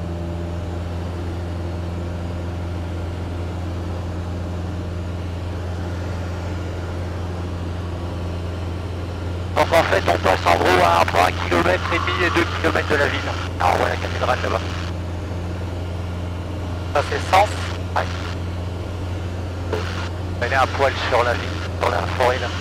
Donc en fait, on passe en gros à entre 1,5 km et 2 km de la ville. Alors on voit la cathédrale là-bas. Ça c'est Sens. Ouais. Elle est un poil sur la ville, sur la forêt là.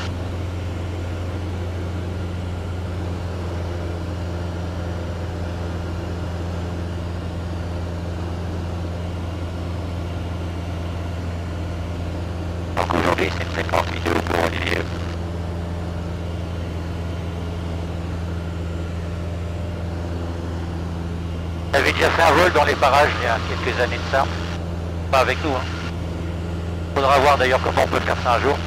Donc aujourd'hui c'est une séquence vidéo pour Olivier. J'avais déjà fait un vol dans les parages il y a quelques années de ça. Pas avec nous, hein. Faudra voir d'ailleurs comment on peut faire ça un jour.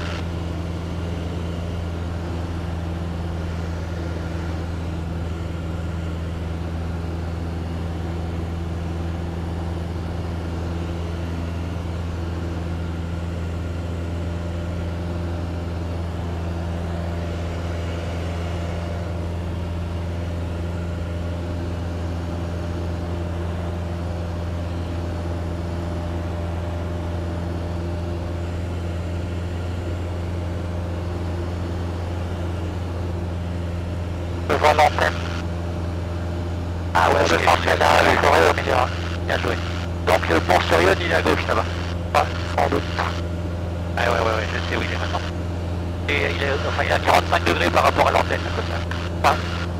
Devant l'antenne. Ah ouais, je pense qu'elle a le forêt au milieu. Bien joué. Donc le pont sur Yonne, il est à gauche là-bas. Ouais, sans doute. Ouais, je sais où il est maintenant. Et il est à 45 degrés par rapport à l'antenne, comme ça. Ouais.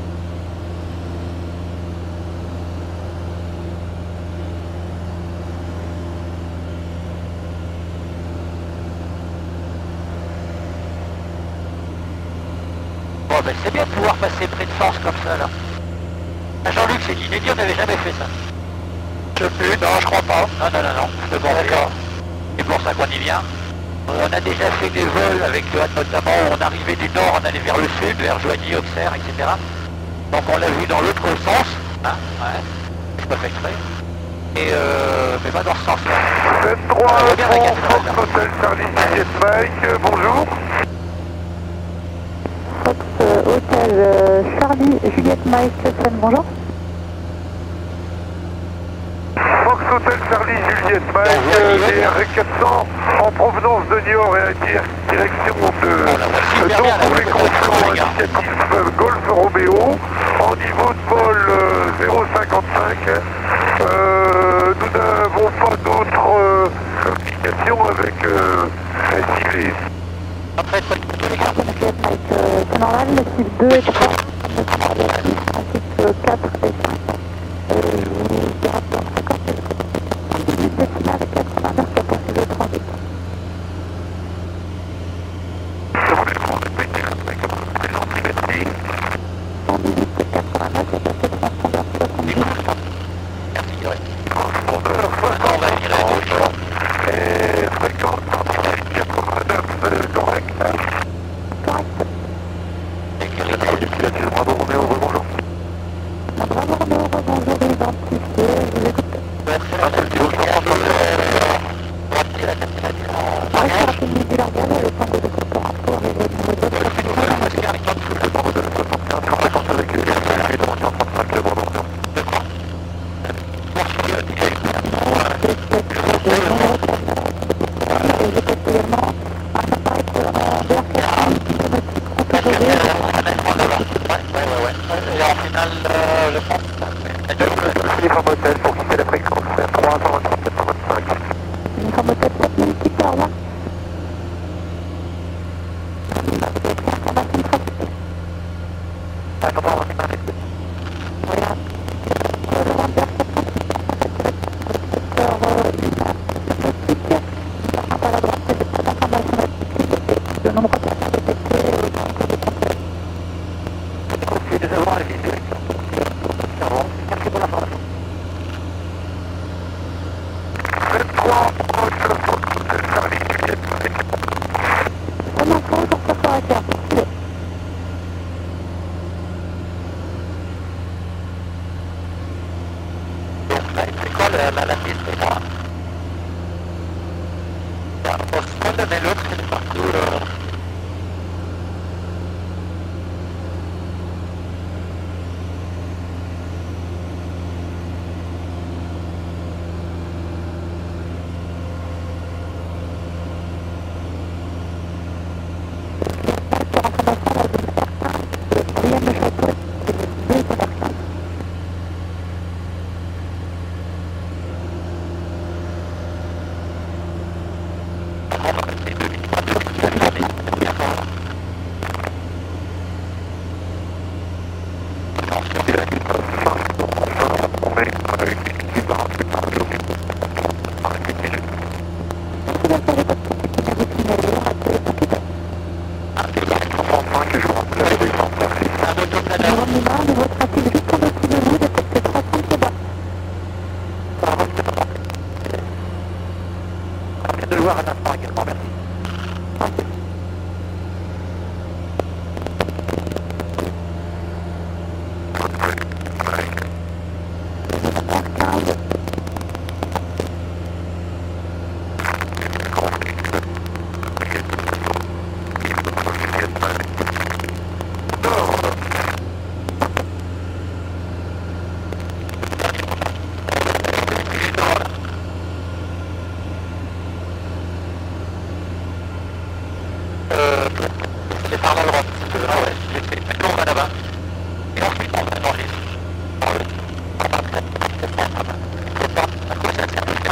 Bon, ben c'est bien de pouvoir passer près de Force comme ça, là. Jean-Luc, c'est inédit, on n'avait jamais fait ça. Je sais plus, non, je crois pas. Non, c'est bon, d'accord. C'est pour ça qu'on y vient. On a déjà fait des vols avec Johan notamment, on arrivait du nord, on allait vers le sud, vers Joigny, Auxerre, etc. Donc on l'a vu dans l'autre sens, hein, ouais, c'est pas fait exprès. Et mais pas dans ce sens-là. 23, Fox Hotel Charlie Juliette Mike, bonjour. Fox Hotel Charlie Juliette Mike, bonjour. Fox Hotel Charlie Juliette Mike, DR 400 en provenance de Niort et à direction de donc les confrères indicatifs Golf Romeo en niveau de vol 055. Nous n'avons pas d'autres communications avec SIV. Après, Juliette Mike, c'est normal, le type 2 et 3, type 4 et 5. Je vous dirai dans 50 minutes décimales 89 capacité de transit.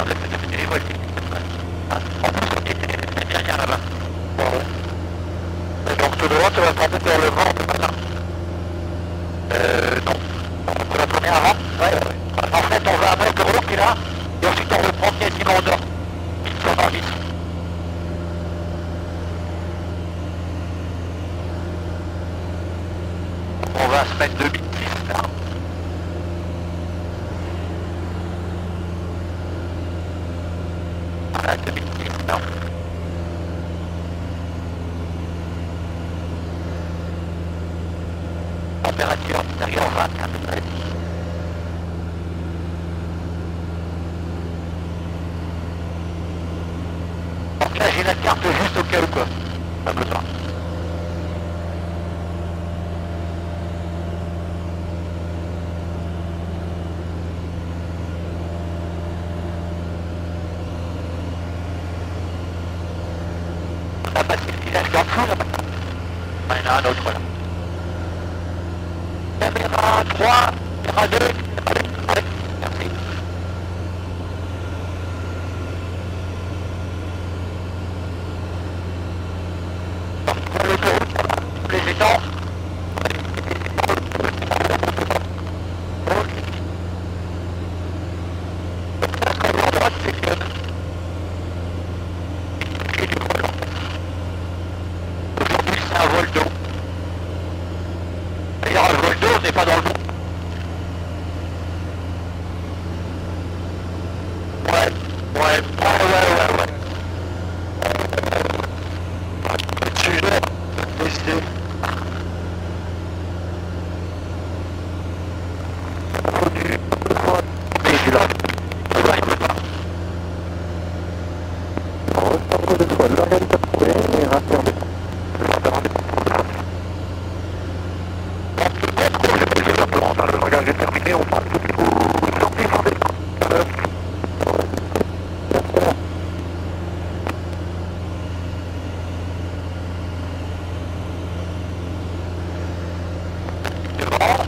Et voilà. En plus, il n'y a rien là-bas. Donc tout droit, tu vas prendre vers le vent, voilà. Non. Tu vas tourner avant. Ouais. En fait, on va à Brest-Roux qui est là, et ensuite on reprend quasiment au nord. Il tourne en 10. On va se mettre 2006 là. Voilà, 2006 là. Température intérieure 20 à peu près. Donc là j'ai la carte juste au cas où quoi. Pas besoin. On a passé le village d'en dessous là-bas. Il y en a un autre là. Caméra 3, caméra 2, ouais, merci. Donc pour l'autoroute, les étangs. À droite, c'est que... Et du volant. Aujourd'hui, c'est un vol d'eau. D'ailleurs, un vol d'eau, on n'est pas dans le bon. Ouais. Sujet, décidé. Et je suis là. Ça va, il peut pas. Recharge de fois, l'organe pas trouvé et rassembler. Le langage est terminé, on prend tout le sorti sans déconner. Devant.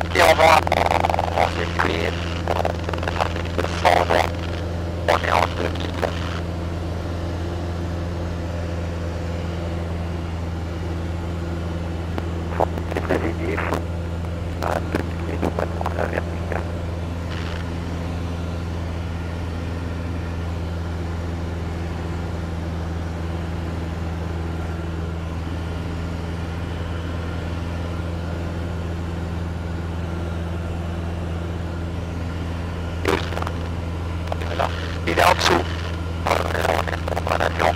Et on va en circuit. On est en 2 minutes. C'est très aidé. À 2 minutes, on va prendre la verticale. Il est en dessous. On est en avion.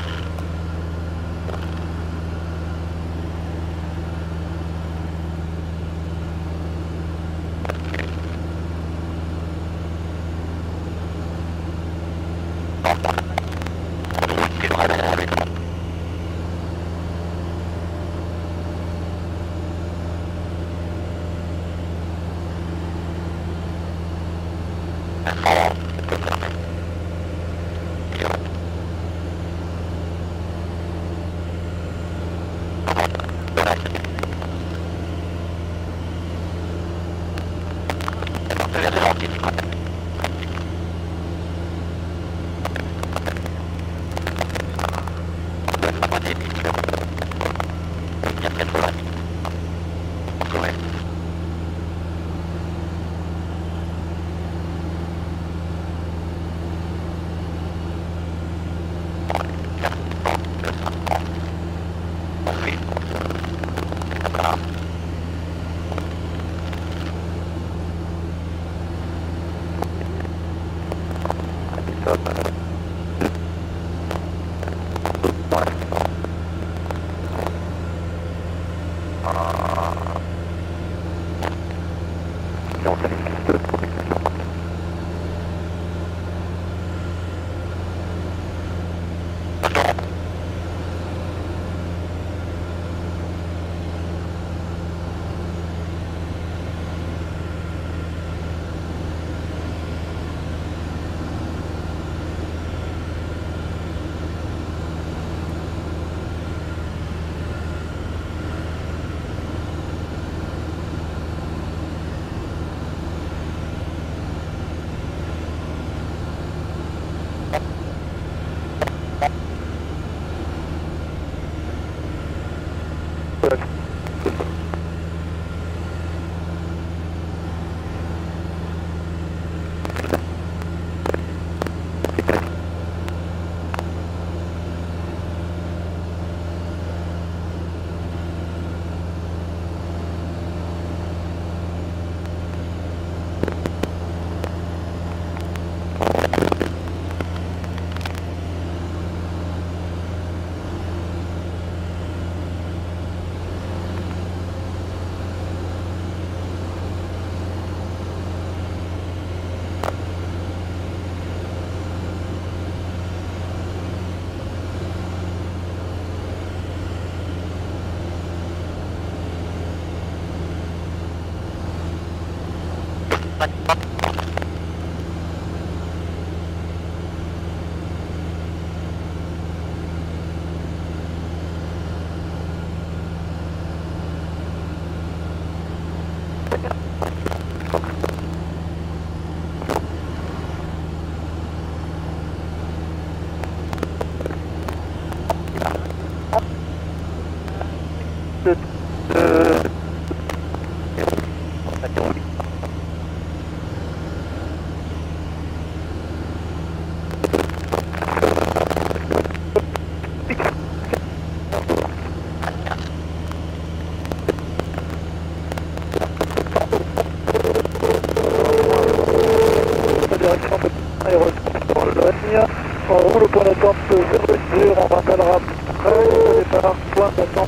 On roule au point d'attente 010, on rappellera après le départ, point d'attente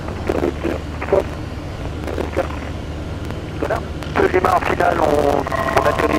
010. Voilà. Deuxième en finale, on accueille.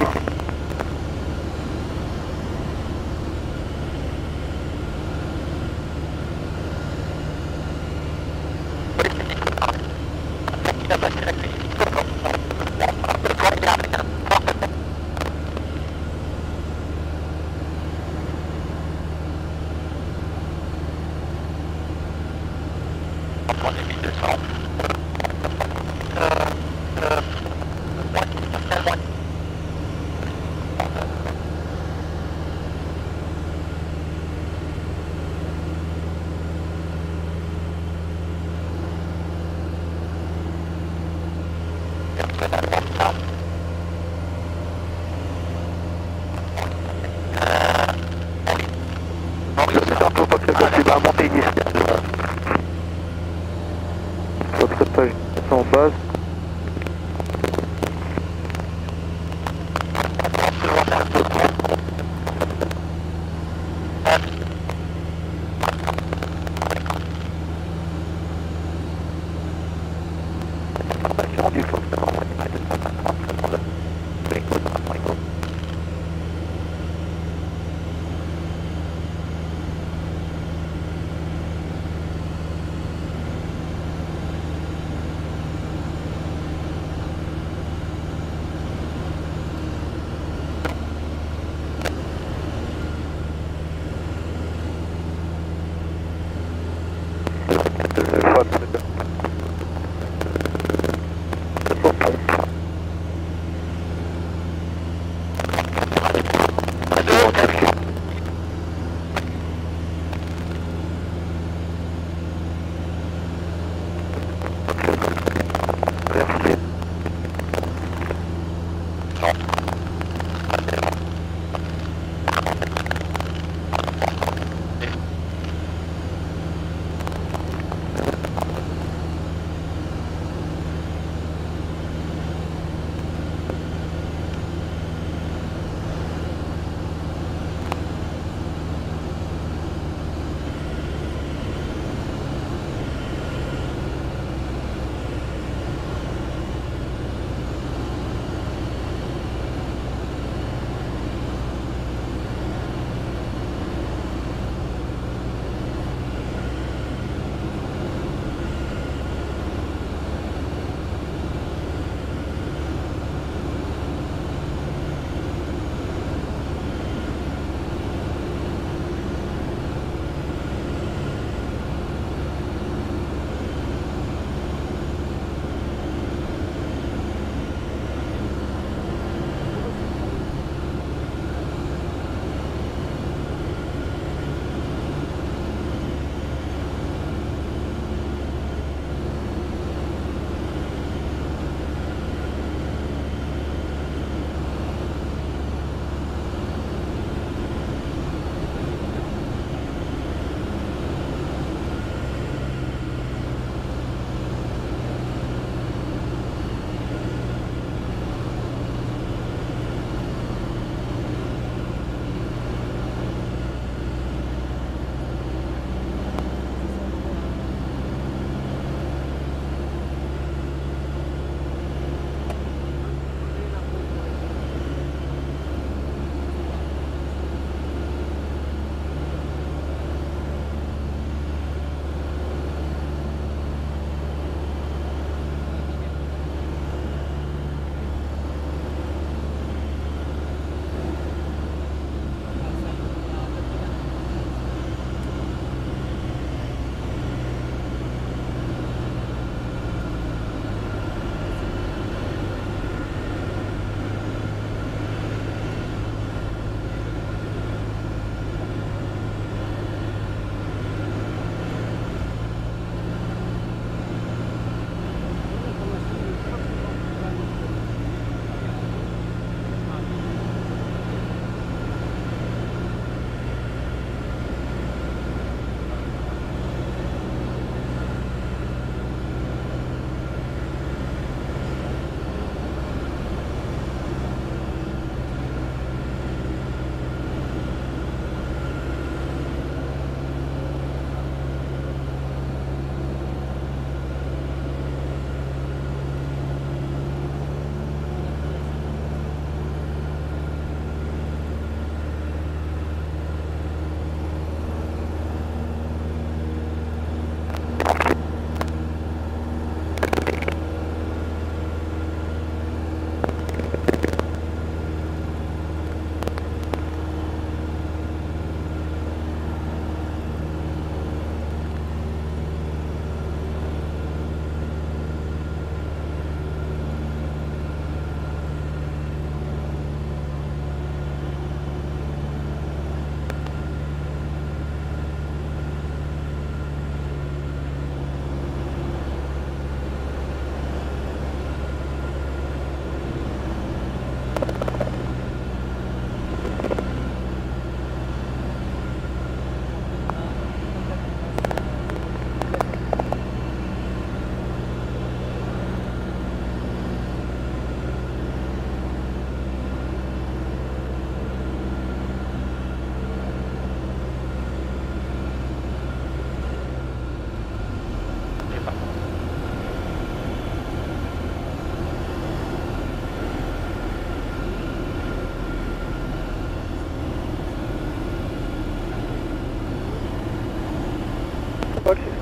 En base.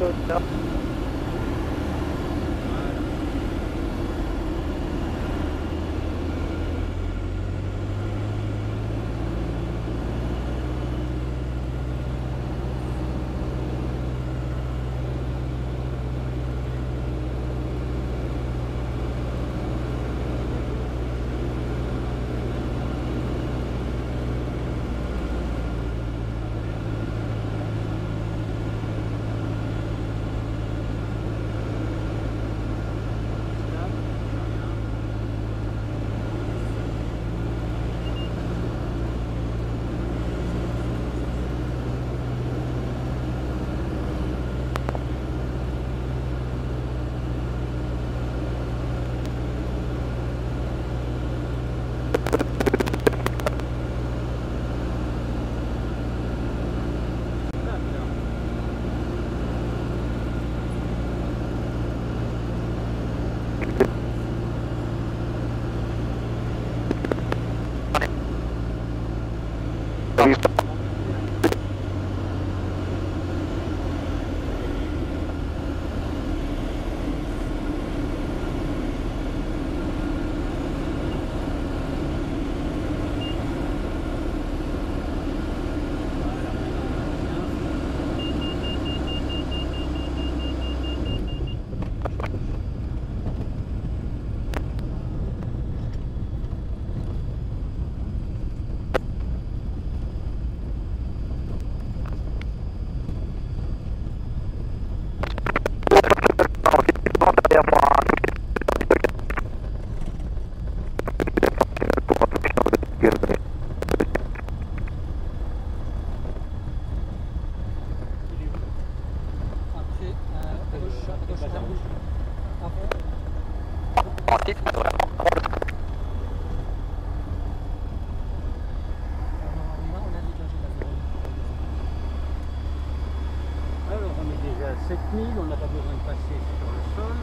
Alors on est déjà à 7000, on n'a pas besoin de passer sur le sol.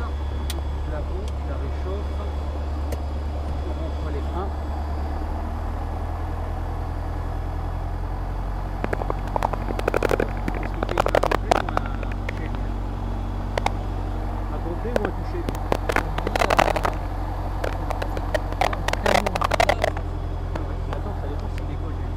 La route, ça réchauffe. On rentre les freins. Un complet ou un touché? Attends, ça dépend si l'école est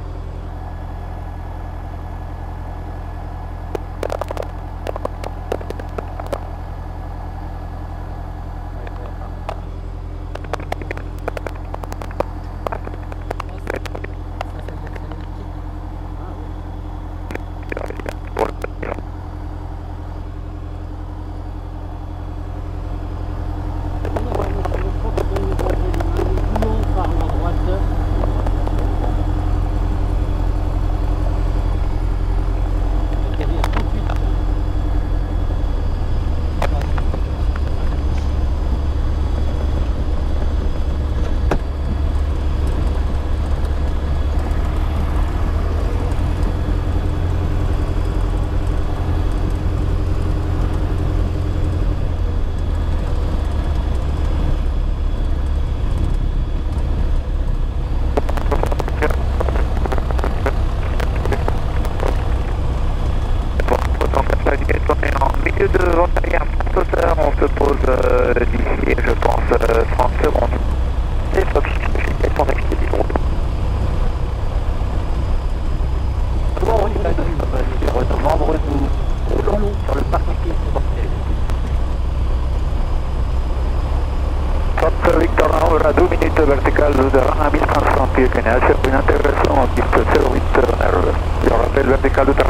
on se pose d'ici, je pense, 30 secondes. C'est Fox, elles sont activées. Membre du roulons sur le parking sportif. Fox Victor aura 2 minutes verticale de rang à 1500 pieds, sur une intégration en piste 08 Turner. Je rappelle vertical de terrain.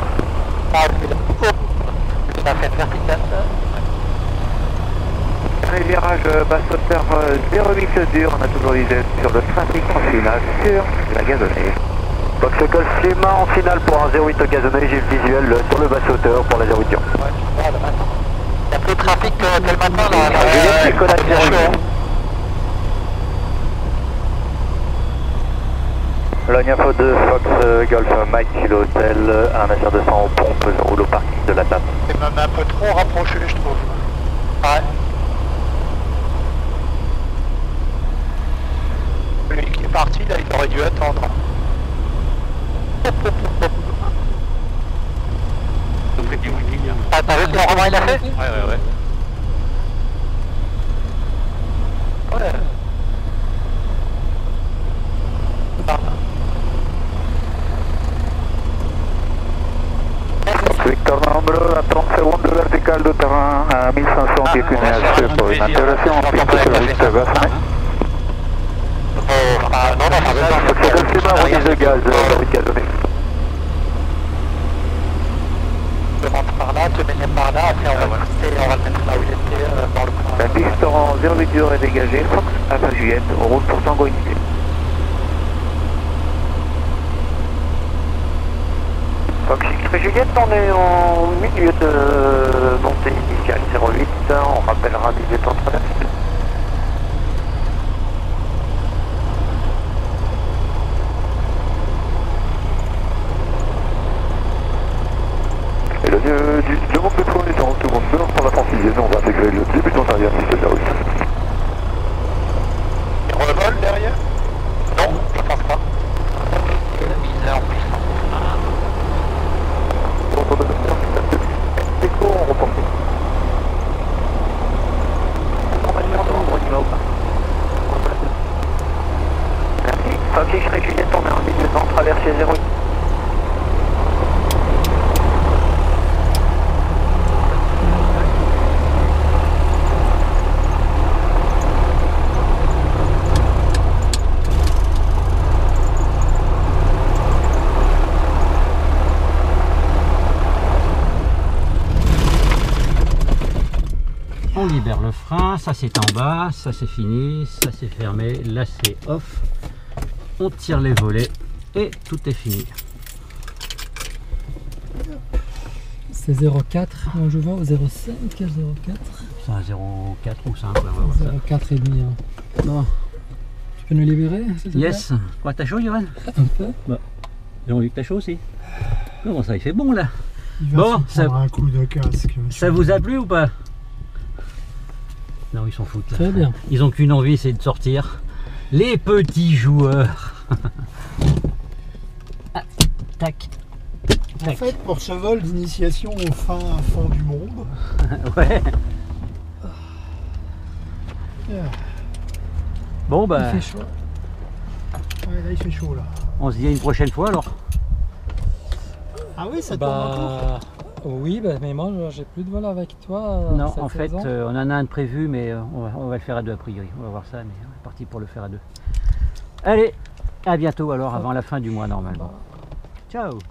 Ça fait vertical. Virage basse hauteur 08 dur, on a toujours visé sur le trafic en finale sur la gazonnée. Fox Golf Lima en finale pour un 08 gazonné, j'ai le visuel sur le basse hauteur pour la 08 dur. Il y a plus de trafic que le matin là. Logna Info 2, Fox Golf Mike Kilo Hotel, un HR 200 aux pompes, je roule au parking de la table. C'est même un peu trop rapproché, je trouve. Ouais. Lui qui est parti, là, il aurait dû attendre. fait du wiki. T'as vu que Romain il a fait? Ouais. Ouais. Victor Novembre, à 30 secondes de vertical de terrain à 1500 pieds QNH pour une intégration en piste sur le vite Gassanet. C'est la remise de gaz vertical donné. Tu rentres par là, tu mets les par là, après on va le mettre là où il était dans le coin. La piste en 08 heures est dégagée, Fox Alpha Juliette, route pour Tango Initié. Fox X-Ray Juliette, on est en milieu de montée initiale 08, on rappellera des états entre la piste. Et le manque de tour est en seconde heure pour la franchise, on va intégrer le début d'intérieur piste de la route. Il revole derrière? Non, je pense pas. La mise en plus. Écho en reporté. On va lui en demander, on y va ou pas? Merci. Fox X-Ray Juliette, on est en milieu de traversée 08. On libère le frein, ça c'est en bas, ça c'est fini, ça c'est fermé, là c'est off. On tire les volets et tout est fini. C'est 0,4, moi je vois, 0,5, 0,4. C'est un 0,4 ou 5, ouais, ouais, ouais. 0,4 et demi. Hein. Bon. Tu peux nous libérer? Yes. Quoi, t'as chaud, Johan? Un peu. Bah, j'ai envie que t'as chaud aussi. Comment ça, il fait bon là? Il va Bon, se prendre un coup de casque. Ça vous a plu ou pas? Non, ils s'en foutent. Là. Très bien. Ils ont qu'une envie, c'est de sortir. Les petits joueurs. Ah, tac. En fait, pour ce vol d'initiation au fin fond du monde, Ouais. Bon bah, Il fait chaud. ouais, là il fait chaud là. on se dit à une prochaine fois alors. Ah oui, ça tourne encore. Oui, mais moi j'ai plus de vol avec toi. Non, cette en fait, saison. on en a un de prévu, mais on va le faire à deux a priori. On va voir ça, mais on est parti pour le faire à deux. Allez, à bientôt alors, avant la fin du mois normalement. Ciao.